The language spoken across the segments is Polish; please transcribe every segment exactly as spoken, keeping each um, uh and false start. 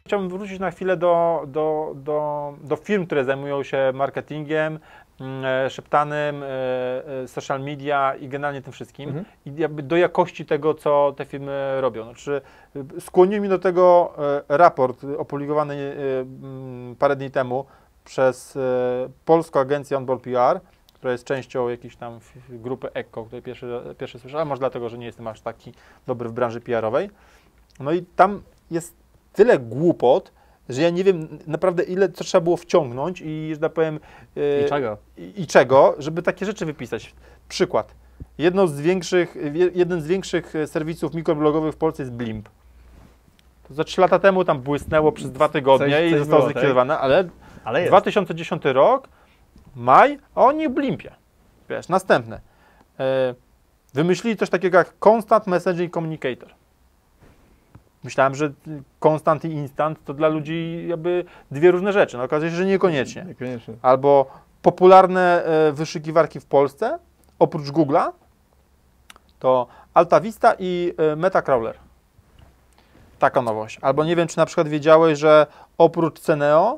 Chciałbym wrócić na chwilę do, do, do, do firm, które zajmują się marketingiem, e, szeptanym, e, e, social media i generalnie tym wszystkim. Mhm. I jakby do jakości tego, co te firmy robią. Znaczy, skłonił mi do tego e, raport opublikowany e, m, parę dni temu przez e, polską agencję Onboard P R, która jest częścią jakiejś tam grupy Ecco, której pierwszy, pierwszy słyszałem, może dlatego, że nie jestem aż taki dobry w branży P R-owej. No i tam jest tyle głupot, że ja nie wiem naprawdę ile co trzeba było wciągnąć i, że tak powiem... I czego? I, I czego, żeby takie rzeczy wypisać. Przykład. Jedno z większych, jeden z większych serwisów mikroblogowych w Polsce jest Blimp. To za trzy lata temu tam błysnęło przez dwa tygodnie coś, i coś zostało zlikwidowane, tak? ale, ale dwa tysiące dziesiąty rok, maj, a oni w Blimpie. Wiesz, następne. E, wymyślili coś takiego jak Constant Messaging Communicator. Myślałem, że constant i instant to dla ludzi jakby dwie różne rzeczy. No okazuje się, że niekoniecznie. Niekoniecznie. Albo popularne e, wyszukiwarki w Polsce, oprócz Google'a, to Alta Vista i e, Metacrawler. Taka nowość. Albo nie wiem, czy na przykład wiedziałeś, że oprócz Ceneo,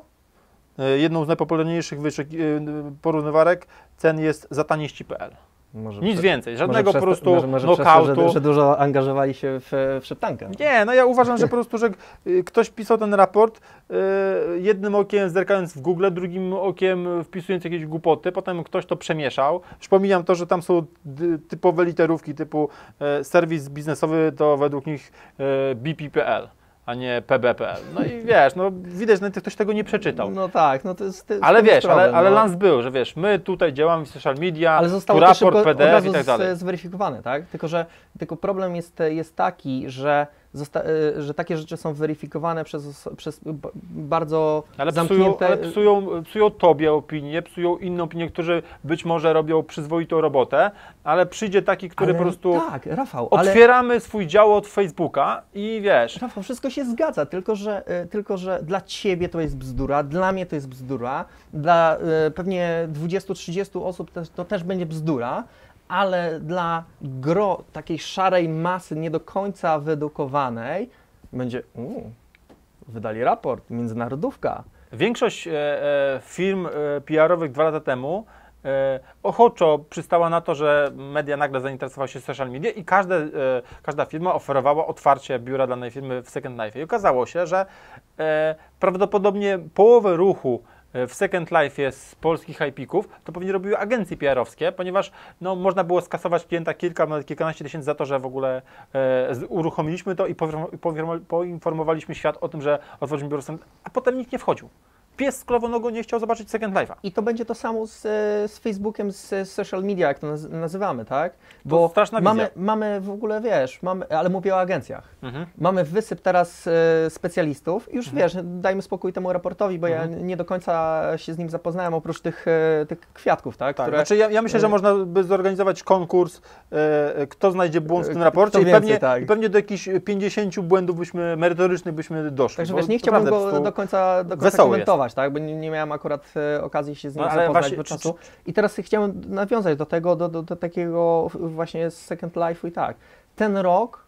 e, jedną z najpopularniejszych e, porównywarek cen jest zataniści kropka p l. Może Nic więcej, żadnego po prostu może, może knockoutu. To, że, że dużo angażowali się w, w szeptankę. Nie, no ja uważam, że po prostu, że ktoś pisał ten raport yy, jednym okiem zerkając w Google, drugim okiem wpisując jakieś głupoty, potem ktoś to przemieszał. Przypominam to, że tam są typowe literówki typu yy, serwis biznesowy to według nich yy, B P kropka p l. A nie P B kropka p l. No i wiesz, no widać, że ktoś tego nie przeczytał. No tak, no to jest... To jest ale wiesz, problem, ale, ale no. lans był, że wiesz, my tutaj działamy w social media, ale zostało tu to raport, P D F i tak dalej. Zweryfikowane, tak? Tylko, że tylko problem jest, jest taki, że, zosta że takie rzeczy są weryfikowane przez, przez bardzo ale zamknięte... Psują, ale psują, psują tobie opinię, psują inną opinię, którzy być może robią przyzwoitą robotę, ale przyjdzie taki, który ale po prostu... Tak, Rafał, otwieramy ale... swój dział od Facebooka i wiesz... Rafał, wszystko się zgadza, tylko że, tylko że dla ciebie to jest bzdura, dla mnie to jest bzdura, dla y, pewnie dwudziestu trzydziestu osób to, to też będzie bzdura, ale dla gro takiej szarej masy nie do końca wyedukowanej będzie, uu, wydali raport, międzynarodówka. Większość e, e, firm e, P R-owych dwa lata temu e, ochoczo przystała na to, że media nagle zainteresowały się social media i każde, e, każda firma oferowała otwarcie biura danej firmy w Second Life. I okazało się, że e, prawdopodobnie połowę ruchu w Second Life z polskich highpików, to pewnie robiły agencje P R-owskie, ponieważ no, można było skasować klienta kilka, nawet kilkanaście tysięcy za to, że w ogóle e, uruchomiliśmy to i poinformowaliśmy świat o tym, że otworzyliśmy biuro, a potem nikt nie wchodził. Pies z klowonogą nie chciał zobaczyć Second Life'a. I to będzie to samo z, z Facebookiem, z social media, jak to nazywamy, tak? Bo straszna mamy, wizja. mamy w ogóle, wiesz, mamy, ale mówię o agencjach. Mhm. Mamy wysyp teraz e, specjalistów. Już mhm. wiesz, dajmy spokój temu raportowi, bo mhm. ja nie do końca się z nim zapoznałem, oprócz tych, e, tych kwiatków, tak? tak które, znaczy ja, ja myślę, że można by zorganizować konkurs, e, kto znajdzie błąd w tym raporcie i, więcej, pewnie, tak. i pewnie do jakichś pięćdziesięciu błędów byśmy, merytorycznych byśmy doszli. Także wiesz, nie chciałbym go do końca, do końca komentować, tak? Bo nie, nie miałem akurat e, okazji się z nim no, zapoznać do czasu. I teraz chciałem nawiązać do tego, do, do, do takiego właśnie Second Life i tak. Ten rok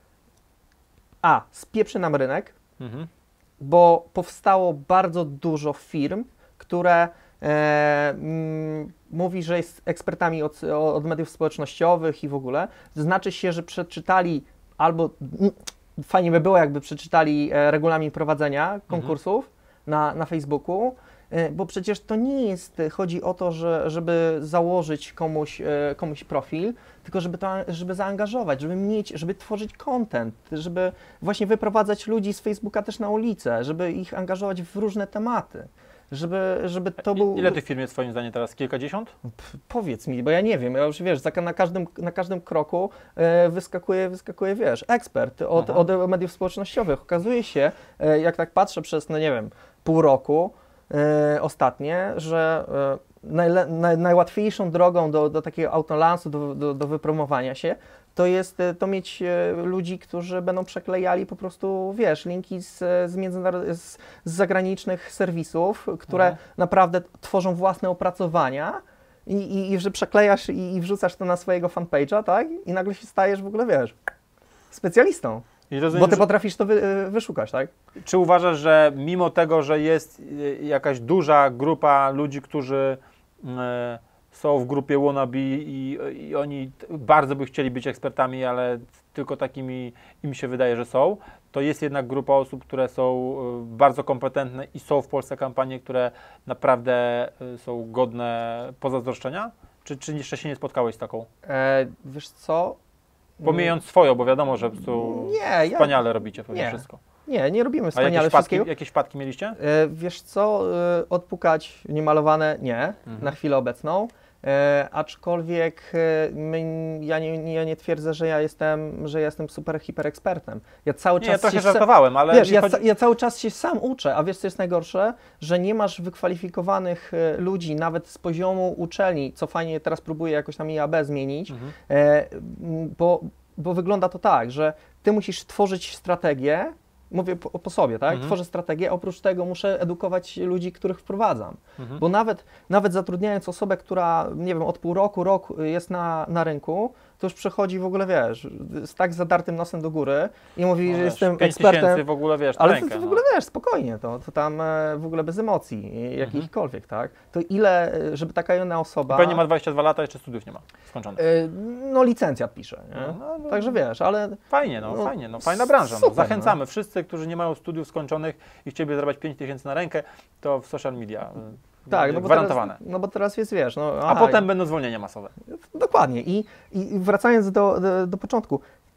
a, spieprzy nam rynek, mhm. bo powstało bardzo dużo firm, które e, m, mówi, że jest ekspertami od, od mediów społecznościowych i w ogóle. To znaczy się, że przeczytali albo m, fajnie by było, jakby przeczytali e, regulamin prowadzenia konkursów mhm. na, na Facebooku, bo przecież to nie jest, chodzi o to, że, żeby założyć komuś, komuś profil, tylko żeby, to, żeby zaangażować, żeby mieć, żeby tworzyć content, żeby właśnie wyprowadzać ludzi z Facebooka też na ulicę, żeby ich angażować w różne tematy. Żeby, żeby to był... Ile tych firm jest twoim zdaniem teraz? Kilkadziesiąt? P powiedz mi, bo ja nie wiem, ja już wiesz, na każdym, na każdym kroku e, wyskakuje, wyskakuje, wiesz, ekspert od, od mediów społecznościowych. Okazuje się, e, jak tak patrzę przez, no nie wiem, pół roku, e, ostatnie, że e, najle, naj, najłatwiejszą drogą do, do takiego autolansu, do, do, do wypromowania się, to jest to mieć e, ludzi, którzy będą przeklejali po prostu, wiesz, linki z, z, międzynarod- z, z zagranicznych serwisów, które mhm. naprawdę tworzą własne opracowania i, i, i że przeklejasz i, i wrzucasz to na swojego fanpage'a, tak? I nagle się stajesz w ogóle, wiesz, specjalistą. I rozumiem, bo ty że... potrafisz to wy, wyszukać, tak? Czy uważasz, że mimo tego, że jest jakaś duża grupa ludzi, którzy e, są w grupie wannabe i, i oni bardzo by chcieli być ekspertami, ale tylko takimi im się wydaje, że są, to jest jednak grupa osób, które są bardzo kompetentne i są w Polsce kampanie, które naprawdę są godne pozazdroszczenia? Czy, czy jeszcze się nie spotkałeś z taką? E, wiesz co? Pomijając swoją, bo wiadomo, że tu nie, wspaniale ja... robicie pewnie nie. wszystko. Nie, nie robimy wspaniale A jakieś wszystkiego. Wpadki, jakieś wpadki mieliście? E, wiesz co, e, odpukać niemalowane nie, mhm. na chwilę obecną. E, aczkolwiek e, my, ja, nie, ja nie twierdzę, że ja jestem, że ja jestem super hiperekspertem. Ja cały nie, czas ja trochę się żartowałem, ale... Wiesz, ja, chodzi... ca, ja cały czas się sam uczę, a wiesz co jest najgorsze? Że nie masz wykwalifikowanych e, ludzi, nawet z poziomu uczelni, co fajnie teraz próbuję jakoś tam I A B zmienić, mhm. e, bo, bo wygląda to tak, że ty musisz tworzyć strategię, mówię po, po sobie, tak? Mhm. Tworzę strategię, oprócz tego muszę edukować ludzi, których wprowadzam. Mhm. Bo nawet, nawet zatrudniając osobę, która, nie wiem, od pół roku, rok jest na, na rynku, to już przechodzi w ogóle, wiesz, z tak zadartym nosem do góry i mówi, no, że wiesz, jestem ekspertem. w ogóle, wiesz, ale rękę, to, to w ogóle, no. wiesz, spokojnie, to, to tam w ogóle bez emocji jakichkolwiek, mhm. tak? To ile, żeby taka jedna osoba... Pewnie ma dwadzieścia dwa lata, jeszcze studiów nie ma skończonych. Yy, no licencjat pisze, nie? No, no, Także wiesz, ale... Fajnie, no, no fajnie, no, fajna branża. Super, no. Zachęcamy no. wszyscy, którzy nie mają studiów skończonych i chcieliby zarabiać pięć tysięcy na rękę, to w social media. Tak, no bo gwarantowane. Teraz, no bo teraz jest, wiesz... No, aha, a potem będą zwolnienia masowe. Dokładnie. I, i wracając do, do, do początku,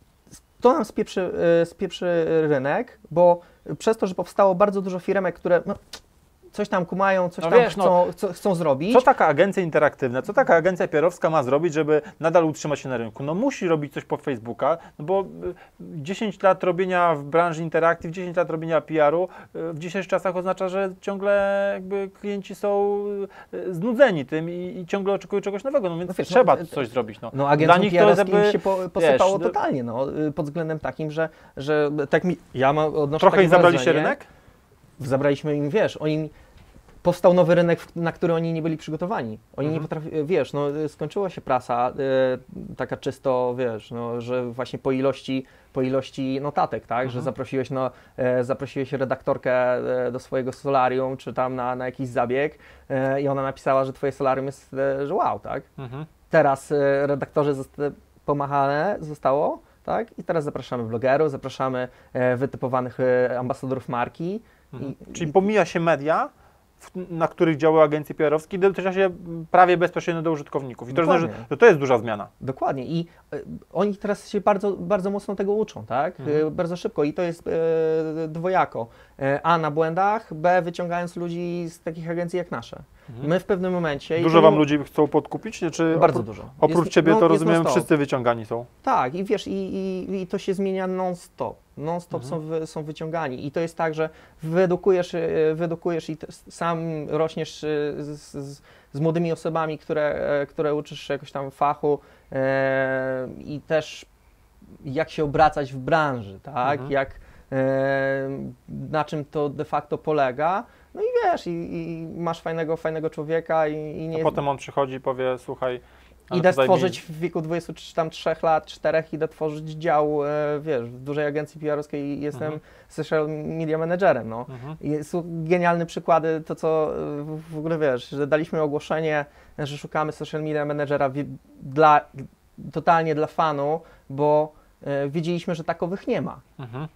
to nam spieprzy, spieprzy rynek, bo przez to, że powstało bardzo dużo firmek, które no, coś tam kumają, coś no tam wiesz, chcą, no, co, chcą zrobić. Co taka agencja interaktywna, co taka agencja P R-owska ma zrobić, żeby nadal utrzymać się na rynku? No musi robić coś po Facebooka, no bo dziesięć lat robienia w branży interaktyw, dziesięć lat robienia P R-u w dzisiejszych czasach oznacza, że ciągle jakby klienci są znudzeni tym i, i ciągle oczekują czegoś nowego, no więc no wiesz, trzeba no, coś zrobić. No, no agencjom P R-owskim się po, posypało wiesz, totalnie, no, pod względem takim, że, że tak mi, ja mam odnoszę trochę im zabraliście rynek? Zabraliśmy im, wiesz, oni powstał nowy rynek, na który oni nie byli przygotowani. Oni mhm. nie potrafili, wiesz, no skończyła się prasa y, taka czysto, wiesz, no, że właśnie po ilości, po ilości notatek, tak, mhm. że zaprosiłeś, no, e, zaprosiłeś redaktorkę e, do swojego solarium, czy tam na, na jakiś zabieg e, i ona napisała, że twoje solarium jest, e, że wow, tak. Mhm. Teraz e, redaktorzy zosta- pomachane zostało, tak, i teraz zapraszamy blogerów, zapraszamy e, wytypowanych e, ambasadorów marki. Mhm. I, Czyli i, pomija się media, na których działały agencje P R-owskie, dotyczy się prawie bezpośrednio do użytkowników. I to, że, że to jest duża zmiana. Dokładnie. I y, oni teraz się bardzo, bardzo mocno tego uczą, tak? Mhm. Y, bardzo szybko. I to jest y, dwojako. Y, A na błędach, B wyciągając ludzi z takich agencji jak nasze. Mhm. My w pewnym momencie... Dużo wam ludzi chcą podkupić? Czy bardzo opró- dużo. Oprócz jest, ciebie no, to rozumiem, wszyscy wyciągani są. Tak, i wiesz, i, i, i to się zmienia non-stop. Non-stop mhm. są, wy, są wyciągani. I to jest tak, że wyedukujesz, wyedukujesz i sam rośniesz z, z, z młodymi osobami, które, które uczysz się jakoś tam fachu e, i też jak się obracać w branży, tak? Mhm. Jak, e, na czym to de facto polega. No i wiesz, i, i masz fajnego, fajnego człowieka i, i nie... A potem on przychodzi i powie, słuchaj... Idę stworzyć mi... w wieku dwudziestu trzech lat, czterech, idę tworzyć dział, e, wiesz, w dużej agencji P R-owskiej i jestem mhm. social media managerem, no. Mhm. I są genialne przykłady, to co w ogóle, wiesz, że daliśmy ogłoszenie, że szukamy social media managera dla, totalnie dla fanu, bo e, wiedzieliśmy, że takowych nie ma. Mhm.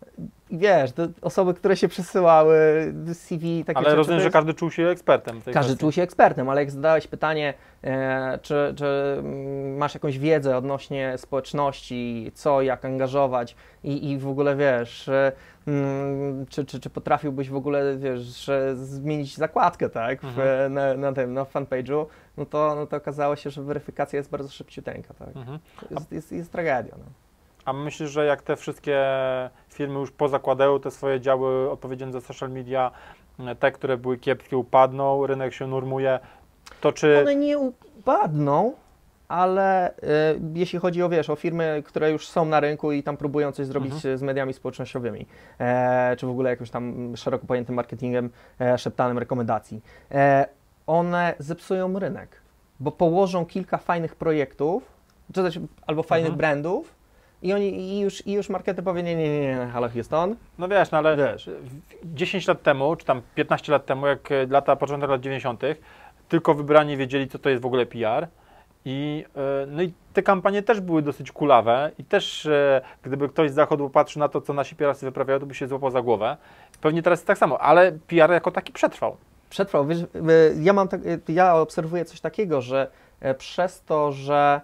I wiesz, osoby, które się przesyłały, C V, takie ale rzeczy. rozumiem, jest... że każdy czuł się ekspertem w tej Każdy kwestii. czuł się ekspertem, ale jak zadałeś pytanie, e, czy, czy masz jakąś wiedzę odnośnie społeczności, co, jak angażować i, i w ogóle wiesz, e, mm, czy, czy, czy potrafiłbyś w ogóle, wiesz, że zmienić zakładkę, tak, mhm. w, na, na tym, na fanpage'u, no to, no to okazało się, że weryfikacja jest bardzo szybciuteńka, tak. Mhm. Jest, jest, jest tragedia, no. A myślisz, że jak te wszystkie firmy już pozakładają te swoje działy odpowiedzialne za social media, te, które były kiepskie, upadną, rynek się normuje, to czy... One nie upadną, ale y, jeśli chodzi o, wiesz, o firmy, które już są na rynku i tam próbują coś zrobić mhm. z mediami społecznościowymi, e, czy w ogóle jakimś tam szeroko pojętym marketingiem, e, szeptanym rekomendacji, e, one zepsują rynek, bo położą kilka fajnych projektów, czy też, albo fajnych mhm. brandów, i oni i już, i już markety powie, nie, nie, nie, nie, halo Houston. No wiesz, no ale wiesz, dziesięć lat temu, czy tam piętnaście lat temu, jak lata, początek lat dziewięćdziesiątych, tylko wybrani wiedzieli, co to jest w ogóle P R. I, no i te kampanie też były dosyć kulawe i też gdyby ktoś z zachodu patrzył na to, co nasi P R-owcy wyprawiają, to by się złapał za głowę. Pewnie teraz jest tak samo, ale P R jako taki przetrwał. Przetrwał. Wiesz, ja, mam tak, ja obserwuję coś takiego, że przez to, że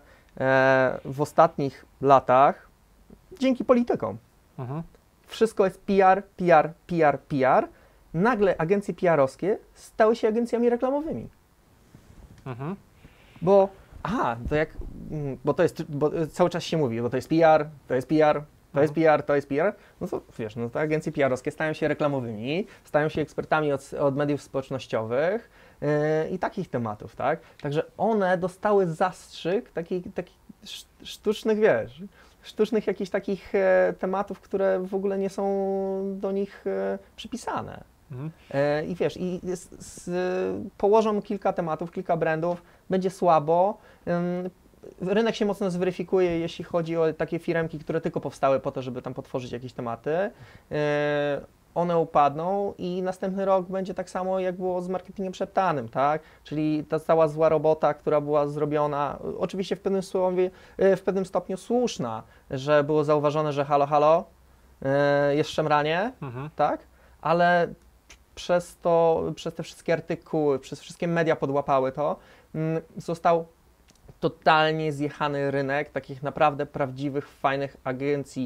w ostatnich latach, dzięki politykom, mhm. wszystko jest P R, P R, P R, P R, nagle agencje P R-owskie stały się agencjami reklamowymi. Mhm. Bo aha, to jak, bo to jest, bo cały czas się mówi, bo to jest P R, to jest P R, to jest P R, to jest P R, no to wiesz, no to agencje P R-owskie stają się reklamowymi, stają się ekspertami od, od mediów społecznościowych yy, i takich tematów, tak? Także one dostały zastrzyk takich, takich sztucznych, wiesz, sztucznych jakichś takich e, tematów, które w ogóle nie są do nich e, przypisane. Mhm. E, I wiesz, i z, z, położą kilka tematów, kilka brandów, będzie słabo. Ym, rynek się mocno zweryfikuje, jeśli chodzi o takie firemki, które tylko powstały po to, żeby tam potworzyć jakieś tematy. Yy, one upadną i następny rok będzie tak samo, jak było z marketingiem szeptanym, tak? Czyli ta cała zła robota, która była zrobiona, oczywiście w pewnym, słowie, w pewnym stopniu słuszna, że było zauważone, że halo, halo, yy, jest szemranie, mhm. tak? Ale przez to, przez te wszystkie artykuły, przez wszystkie media podłapały to, yy, został totalnie zjechany rynek takich naprawdę prawdziwych, fajnych agencji,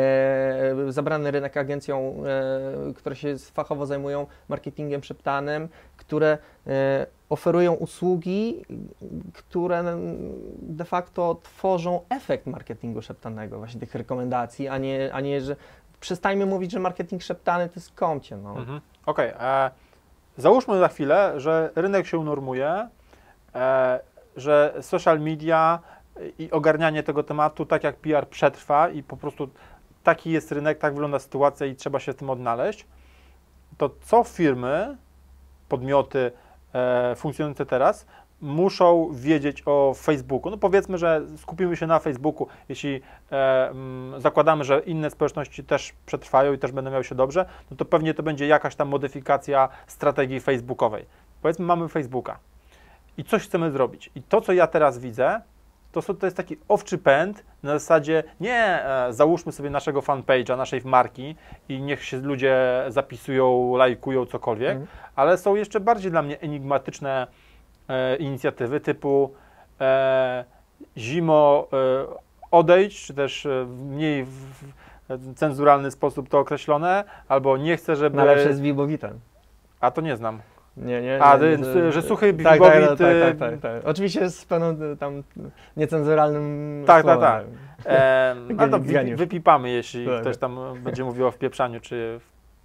e, zabrany rynek agencją, e, które się fachowo zajmują marketingiem szeptanym, które e, oferują usługi, które de facto tworzą efekt marketingu szeptanego, właśnie tych rekomendacji, a nie, a nie że przestańmy mówić, że marketing szeptany to jest kącie. No. Mhm. Okej, okay. Załóżmy za chwilę, że rynek się unormuje, e, że social media i ogarnianie tego tematu, tak jak P R, przetrwa i po prostu taki jest rynek, tak wygląda sytuacja i trzeba się w tym odnaleźć, to co firmy, podmioty e, funkcjonujące teraz muszą wiedzieć o Facebooku? No powiedzmy, że skupimy się na Facebooku, jeśli e, m, zakładamy, że inne społeczności też przetrwają i też będą miały się dobrze, no to pewnie to będzie jakaś tam modyfikacja strategii facebookowej. Powiedzmy, mamy Facebooka i coś chcemy zrobić. I to, co ja teraz widzę, to, to jest taki owczy pęd na zasadzie nie e, załóżmy sobie naszego fanpage'a, naszej marki i niech się ludzie zapisują, lajkują, cokolwiek, mm. ale są jeszcze bardziej dla mnie enigmatyczne e, inicjatywy typu e, zimo e, odejdź, czy też e, w mniej w, w cenzuralny sposób to określone, albo nie chcę, żeby... No ale przez Wibowitem. A to nie znam. Nie, nie, A, nie, że, że suchy tak, Wibowit... Tak, tak, tak, tak, tak. Oczywiście z pełną tam niecenzuralnym Tak, słowem, tak, tak. E, no to wy, wypipamy, jeśli tak, ktoś tam będzie mówił o wpieprzaniu, czy...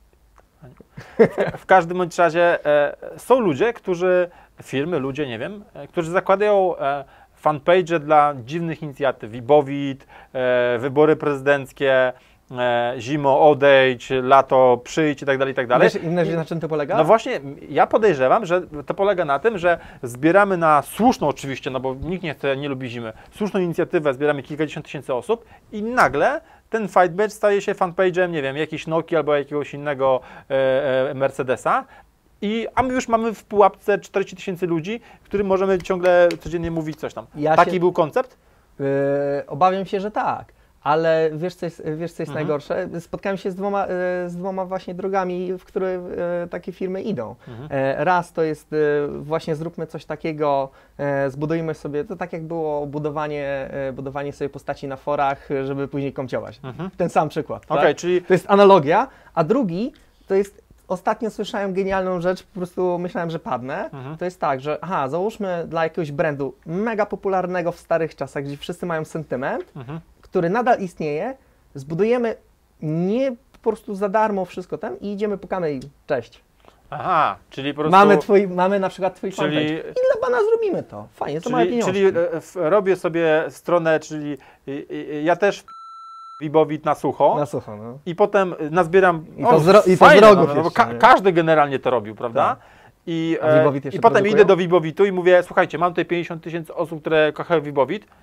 W, w każdym bądź razie e, są ludzie, którzy, firmy, ludzie, nie wiem, e, którzy zakładają e, fanpage dla dziwnych inicjatyw. Wibowit, e, wybory prezydenckie, E, zimo odejdź, lato przyjdź i tak dalej, i tak dalej. Wiesz, inne, na czym to polega? No właśnie, ja podejrzewam, że to polega na tym, że zbieramy na słuszną oczywiście, no bo nikt nie chce, nie lubi zimy, słuszną inicjatywę, zbieramy kilkadziesiąt tysięcy osób i nagle ten Fightbet staje się fanpage'em, nie wiem, jakiejś Nokii albo jakiegoś innego e, e, Mercedesa. I, a my już mamy w pułapce czterdzieści tysięcy ludzi, którym możemy ciągle codziennie mówić coś tam. Ja Taki się, był koncept? Yy, obawiam się, że tak. Ale wiesz, co jest, wiesz, co jest mhm. najgorsze? Spotkałem się z dwoma, z dwoma właśnie drogami, w które takie firmy idą. Mhm. Raz to jest właśnie zróbmy coś takiego, zbudujmy sobie, to tak jak było budowanie, budowanie sobie postaci na forach, żeby później komciować. Mhm. Ten sam przykład. Okay, tak? Czyli... To jest analogia, a drugi to jest, ostatnio słyszałem genialną rzecz, po prostu myślałem, że padnę. Mhm. To jest tak, że aha, załóżmy dla jakiegoś brandu mega popularnego w starych czasach, gdzie wszyscy mają sentyment, mhm. który nadal istnieje, zbudujemy nie po prostu za darmo wszystko tam i idziemy, pukamy i cześć. Aha, czyli po prostu... Mamy, twój, mamy na przykład twój czyli... fanpage. I dla pana zrobimy to. Fajnie, to małe pieniążki. Czyli robię sobie stronę, czyli ja też Wibowit na sucho. Na sucho, no. I potem nazbieram... I to, o, z, i to fajne, z rogów no, no, ka Każdy generalnie to robił, prawda? Tak. I, e, i potem produkują? idę do Wibowitu i mówię, słuchajcie, mam tutaj pięćdziesiąt tysięcy osób, które kochają Wibowit.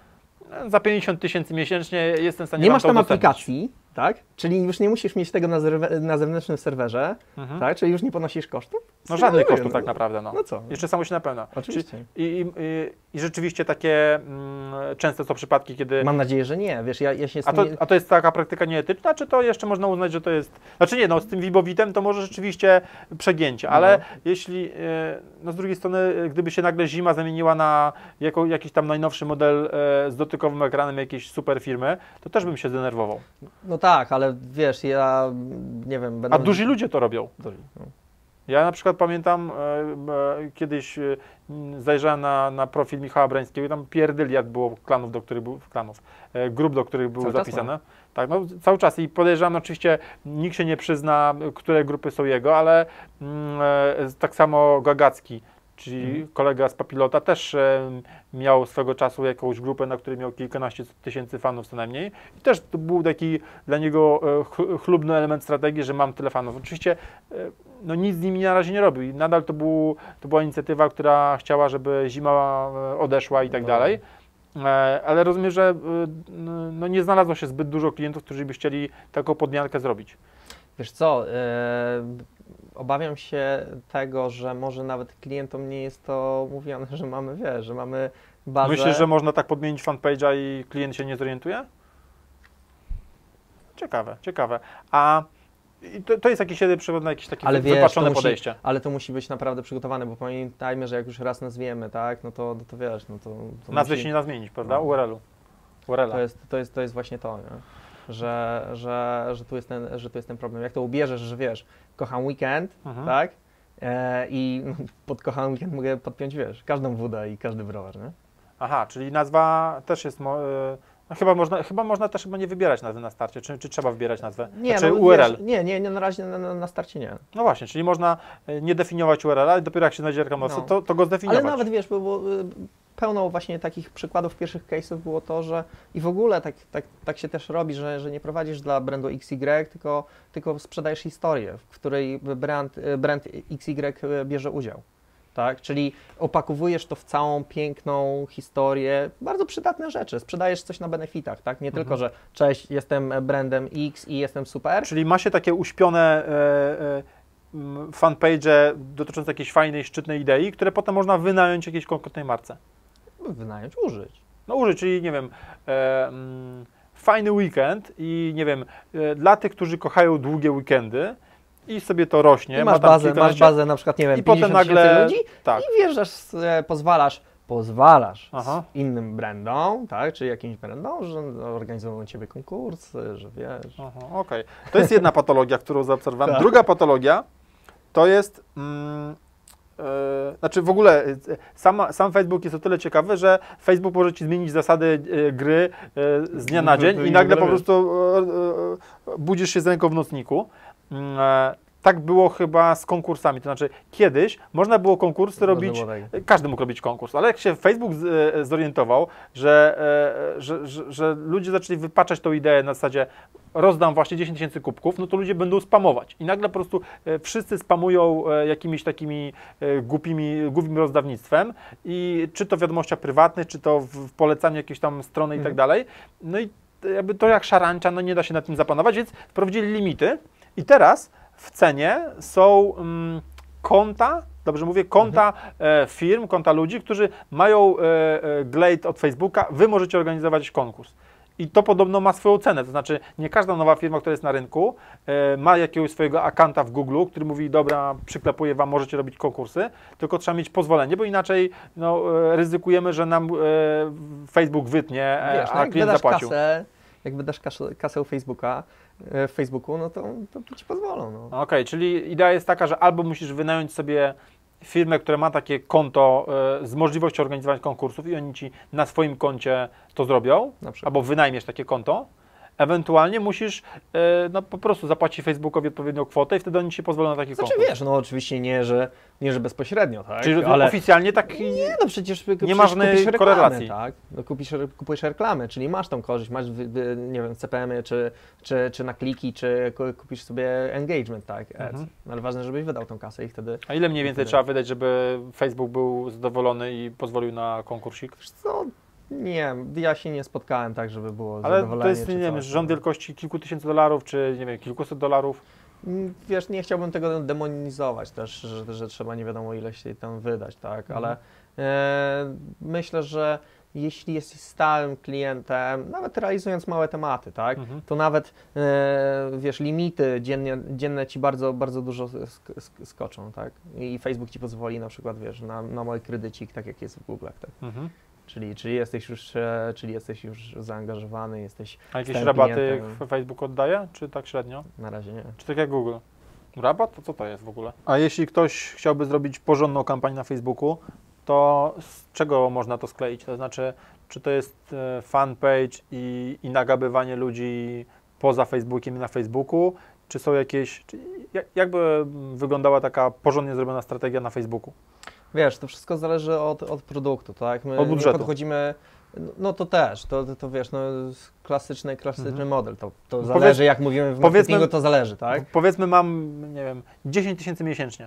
Za pięćdziesiąt tysięcy miesięcznie jestem w stanie Nie masz tam udostępnić. aplikacji, tak? Czyli już nie musisz mieć tego na, na zewnętrznym serwerze, mhm. tak? Czyli już nie ponosisz kosztów? No żadnych kosztów no, tak naprawdę, no. No co? Jeszcze samo się napełnia. Oczywiście. I, i, i, I rzeczywiście takie mm, często są przypadki, kiedy... Mam nadzieję, że nie, wiesz, ja, ja się z a, to, tym... a to jest taka praktyka nieetyczna, czy to jeszcze można uznać, że to jest... Znaczy nie, no z tym Vibowitem to może rzeczywiście przegięcie, ale no. jeśli, no z drugiej strony, gdyby się nagle Zima zamieniła na jako, jakiś tam najnowszy model z dotykowym ekranem jakiejś super firmy, to też bym się zdenerwował. No tak, ale wiesz, ja nie wiem... Będę... A duzi ludzie to robią. Duzi, no. Ja na przykład pamiętam, e, e, kiedyś e, zajrzałem na, na profil Michała Brańskiego i tam pierdyliard było klanów, do których był, klanów, e, grup, do których były cały zapisane. Czas, no. Tak, no cały czas i podejrzewam, oczywiście nikt się nie przyzna, które grupy są jego, ale mm, e, tak samo Gagacki, czyli mhm. kolega z Papilota też e, miał swego czasu jakąś grupę, na której miał kilkanaście tysięcy fanów co najmniej i też to był taki dla niego e, chlubny element strategii, że mam tyle fanów. Oczywiście e, no nic z nimi na razie nie robił i nadal to, był, to była inicjatywa, która chciała, żeby Zima odeszła i tak no. dalej, e, ale rozumiem, że e, no nie znalazło się zbyt dużo klientów, którzy by chcieli taką podmiankę zrobić. Wiesz co, e, obawiam się tego, że może nawet klientom nie jest to mówione, że mamy, wiesz, że mamy bazę... Myślisz, że można tak podmienić fanpage'a i klient się nie zorientuje? Ciekawe, ciekawe. A to, to jest jakieś przewodne, jakieś takie ale wypaczone wiesz, podejście. Musi, ale to musi być naprawdę przygotowane, bo pamiętajmy, że jak już raz nazwiemy, tak, no to, no to wiesz, no to... to Nazwy musi... się nie da zmienić, prawda? No. U R L-u. U R L-a. To jest, to, jest, to jest właśnie to, nie? Że, że, że, tu jest ten, że tu jest ten problem. Jak to ubierzesz, że wiesz, kocham weekend, mhm. tak? E, I pod kocham weekend mogę podpiąć, wiesz, każdą wódę i każdy browar, nie? Aha, czyli nazwa też jest... Mo, no chyba można, chyba można też chyba nie wybierać nazwy na starcie, czy, czy trzeba wybierać nazwę? Nie, znaczy no, U R L. Wiesz, nie, nie, nie, na razie na, na, na starcie nie. No właśnie, czyli można nie definiować U R L-a i dopiero jak się znajdzie reklamodawca, no. to, to go zdefiniować. Ale nawet wiesz, było pełno właśnie takich przykładów pierwszych case'ów było to, że i w ogóle tak, tak, tak się też robi, że, że nie prowadzisz dla brandu X Y, tylko, tylko sprzedajesz historię, w której brand, brand X Y bierze udział. Tak? Czyli opakowujesz to w całą piękną historię, bardzo przydatne rzeczy, sprzedajesz coś na benefitach, tak? Nie mhm. tylko, że cześć, jestem brandem X i jestem super. Czyli ma się takie uśpione e, e, fanpage dotyczące jakiejś fajnej, szczytnej idei, które potem można wynająć jakiejś konkretnej marce. Wynająć, użyć. No użyć, czyli nie wiem, e, mm, fajny weekend i nie wiem, e, dla tych, którzy kochają długie weekendy, i sobie to rośnie. I masz, ma bazę, masz bazę na przykład, nie wiem, i potem nagle ludzi tak. i wjeżdżasz, e, pozwalasz, pozwalasz innym brandom, tak, czy jakimś brandom, że organizują u Ciebie konkursy, że wiesz. Okej, okay. To jest jedna patologia, którą zaobserwowałem. Tak. Druga patologia to jest, mm, yy, znaczy w ogóle sama, sam Facebook jest o tyle ciekawy, że Facebook może Ci zmienić zasady yy, gry yy, z dnia na dzień i nagle po prostu yy, yy, budzisz się z ręką w nocniku. Tak było chyba z konkursami, to znaczy kiedyś można było konkursy robić, każdy mógł robić konkurs, ale jak się Facebook z, zorientował, że, że, że, że ludzie zaczęli wypaczać tą ideę na zasadzie rozdam właśnie dziesięć tysięcy kubków, no to ludzie będą spamować i nagle po prostu wszyscy spamują jakimiś takimi głupimi, głupim rozdawnictwem i czy to w wiadomościach prywatnych, czy to w polecaniu jakiejś tam strony mhm. i tak dalej, no i jakby to jak szarańcza, no nie da się nad tym zapanować, więc wprowadzili limity i teraz w cenie są um, konta, dobrze mówię, konta mhm. e, firm, konta ludzi, którzy mają e, e, glejt od Facebooka, wy możecie organizować konkurs. I to podobno ma swoją cenę, to znaczy nie każda nowa firma, która jest na rynku, e, ma jakiegoś swojego akanta w Google, który mówi, dobra, przyklepuję wam, możecie robić konkursy, tylko trzeba mieć pozwolenie, bo inaczej no, e, ryzykujemy, że nam e, Facebook wytnie, e, Wiesz, a no, klient zapłacił. Kasę, jak wydasz kasę, kasę u Facebooka, w Facebooku, no to, to, to Ci pozwolą. No. Okej, okay, czyli idea jest taka, że albo musisz wynająć sobie firmę, która ma takie konto y, z możliwością organizowania konkursów i oni Ci na swoim koncie to zrobią, albo wynajmiesz takie konto, ewentualnie musisz e, no, po prostu zapłacić Facebookowi odpowiednią kwotę i wtedy oni Ci pozwolą na taki znaczy, konkurs. Wiesz, no oczywiście nie, że, nie, że bezpośrednio, tak? Czyli ale oficjalnie tak nie, no przecież nie ma żadnej korelacji. Tak? No, kupisz, kupujesz reklamę, czyli masz tą korzyść, masz, nie wiem, C P M y, czy, czy, czy nakliki, czy kupisz sobie engagement, tak? Mhm. No, ale ważne, żebyś wydał tą kasę i wtedy... A ile mniej więcej wtedy... trzeba wydać, żeby Facebook był zadowolony i pozwolił na konkursik? Co? Nie, ja się nie spotkałem tak, żeby było Ale zadowolenie. to jest, nie wiem, rząd wielkości kilku tysięcy dolarów, czy nie wiem, kilkuset dolarów? Wiesz, nie chciałbym tego demonizować też, że, że trzeba nie wiadomo ile się tam wydać, tak, ale e, myślę, że jeśli jesteś stałym klientem, nawet realizując małe tematy, tak, mhm. to nawet, e, wiesz, limity dziennie, dzienne Ci bardzo, bardzo dużo sk sk skoczą, tak, i Facebook Ci pozwoli na przykład, wiesz, na, na mały kredycik, tak jak jest w Google'ach, tak. Mhm. Czyli, czyli, jesteś już, czyli jesteś już zaangażowany, jesteś. A jakieś rabaty Facebook oddaje, czy tak średnio? Na razie nie. Czy tak jak Google? Rabat? To co to jest w ogóle? A jeśli ktoś chciałby zrobić porządną kampanię na Facebooku, to z czego można to skleić? To znaczy, czy to jest fanpage i, i nagabywanie ludzi poza Facebookiem i na Facebooku, czy są jakieś, czy jak, jakby wyglądała taka porządnie zrobiona strategia na Facebooku? Wiesz, to wszystko zależy od, od produktu, tak? My od budżetu. podchodzimy, no to też, to, to, to wiesz, no klasyczny, klasyczny mhm. model, to, to zależy, Powiedz, jak mówimy w marketingu, to zależy, tak? Powiedzmy mam, nie wiem, dziesięć tysięcy miesięcznie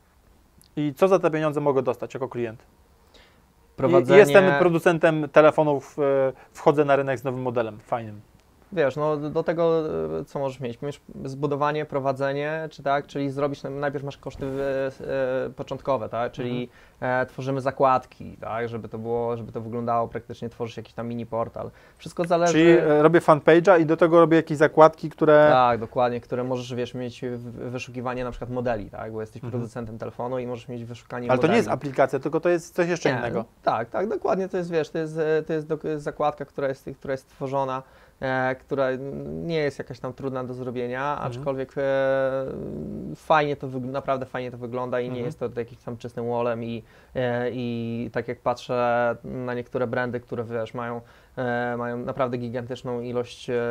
i co za te pieniądze mogę dostać jako klient? Prowadzenie... I jestem producentem telefonów, wchodzę na rynek z nowym modelem, fajnym. Wiesz, no do tego, co możesz mieć, mieć zbudowanie, prowadzenie, czy tak, czyli zrobić, najpierw masz koszty e, początkowe, tak, czyli mhm. e, tworzymy zakładki, tak, żeby to było, żeby to wyglądało praktycznie, tworzysz jakiś tam mini portal. Wszystko zależy... Czyli e, robię fanpage'a i do tego robię jakieś zakładki, które... Tak, dokładnie, które możesz, wiesz, mieć wyszukiwanie na przykład modeli, tak, bo jesteś mhm. producentem telefonu i możesz mieć wyszukanie Ale modeli. to nie jest aplikacja, tylko to jest coś jeszcze nie, innego. Tak, tak, dokładnie, to jest, wiesz, to jest, to jest, to jest zakładka, która jest, która jest tworzona, E, która nie jest jakaś tam trudna do zrobienia, mhm. aczkolwiek e, fajnie to, naprawdę fajnie to wygląda i mhm. nie jest to jakimś tam czystym wallem i, e, i tak jak patrzę na niektóre brandy, które wiesz, mają, e, mają naprawdę gigantyczną ilość e,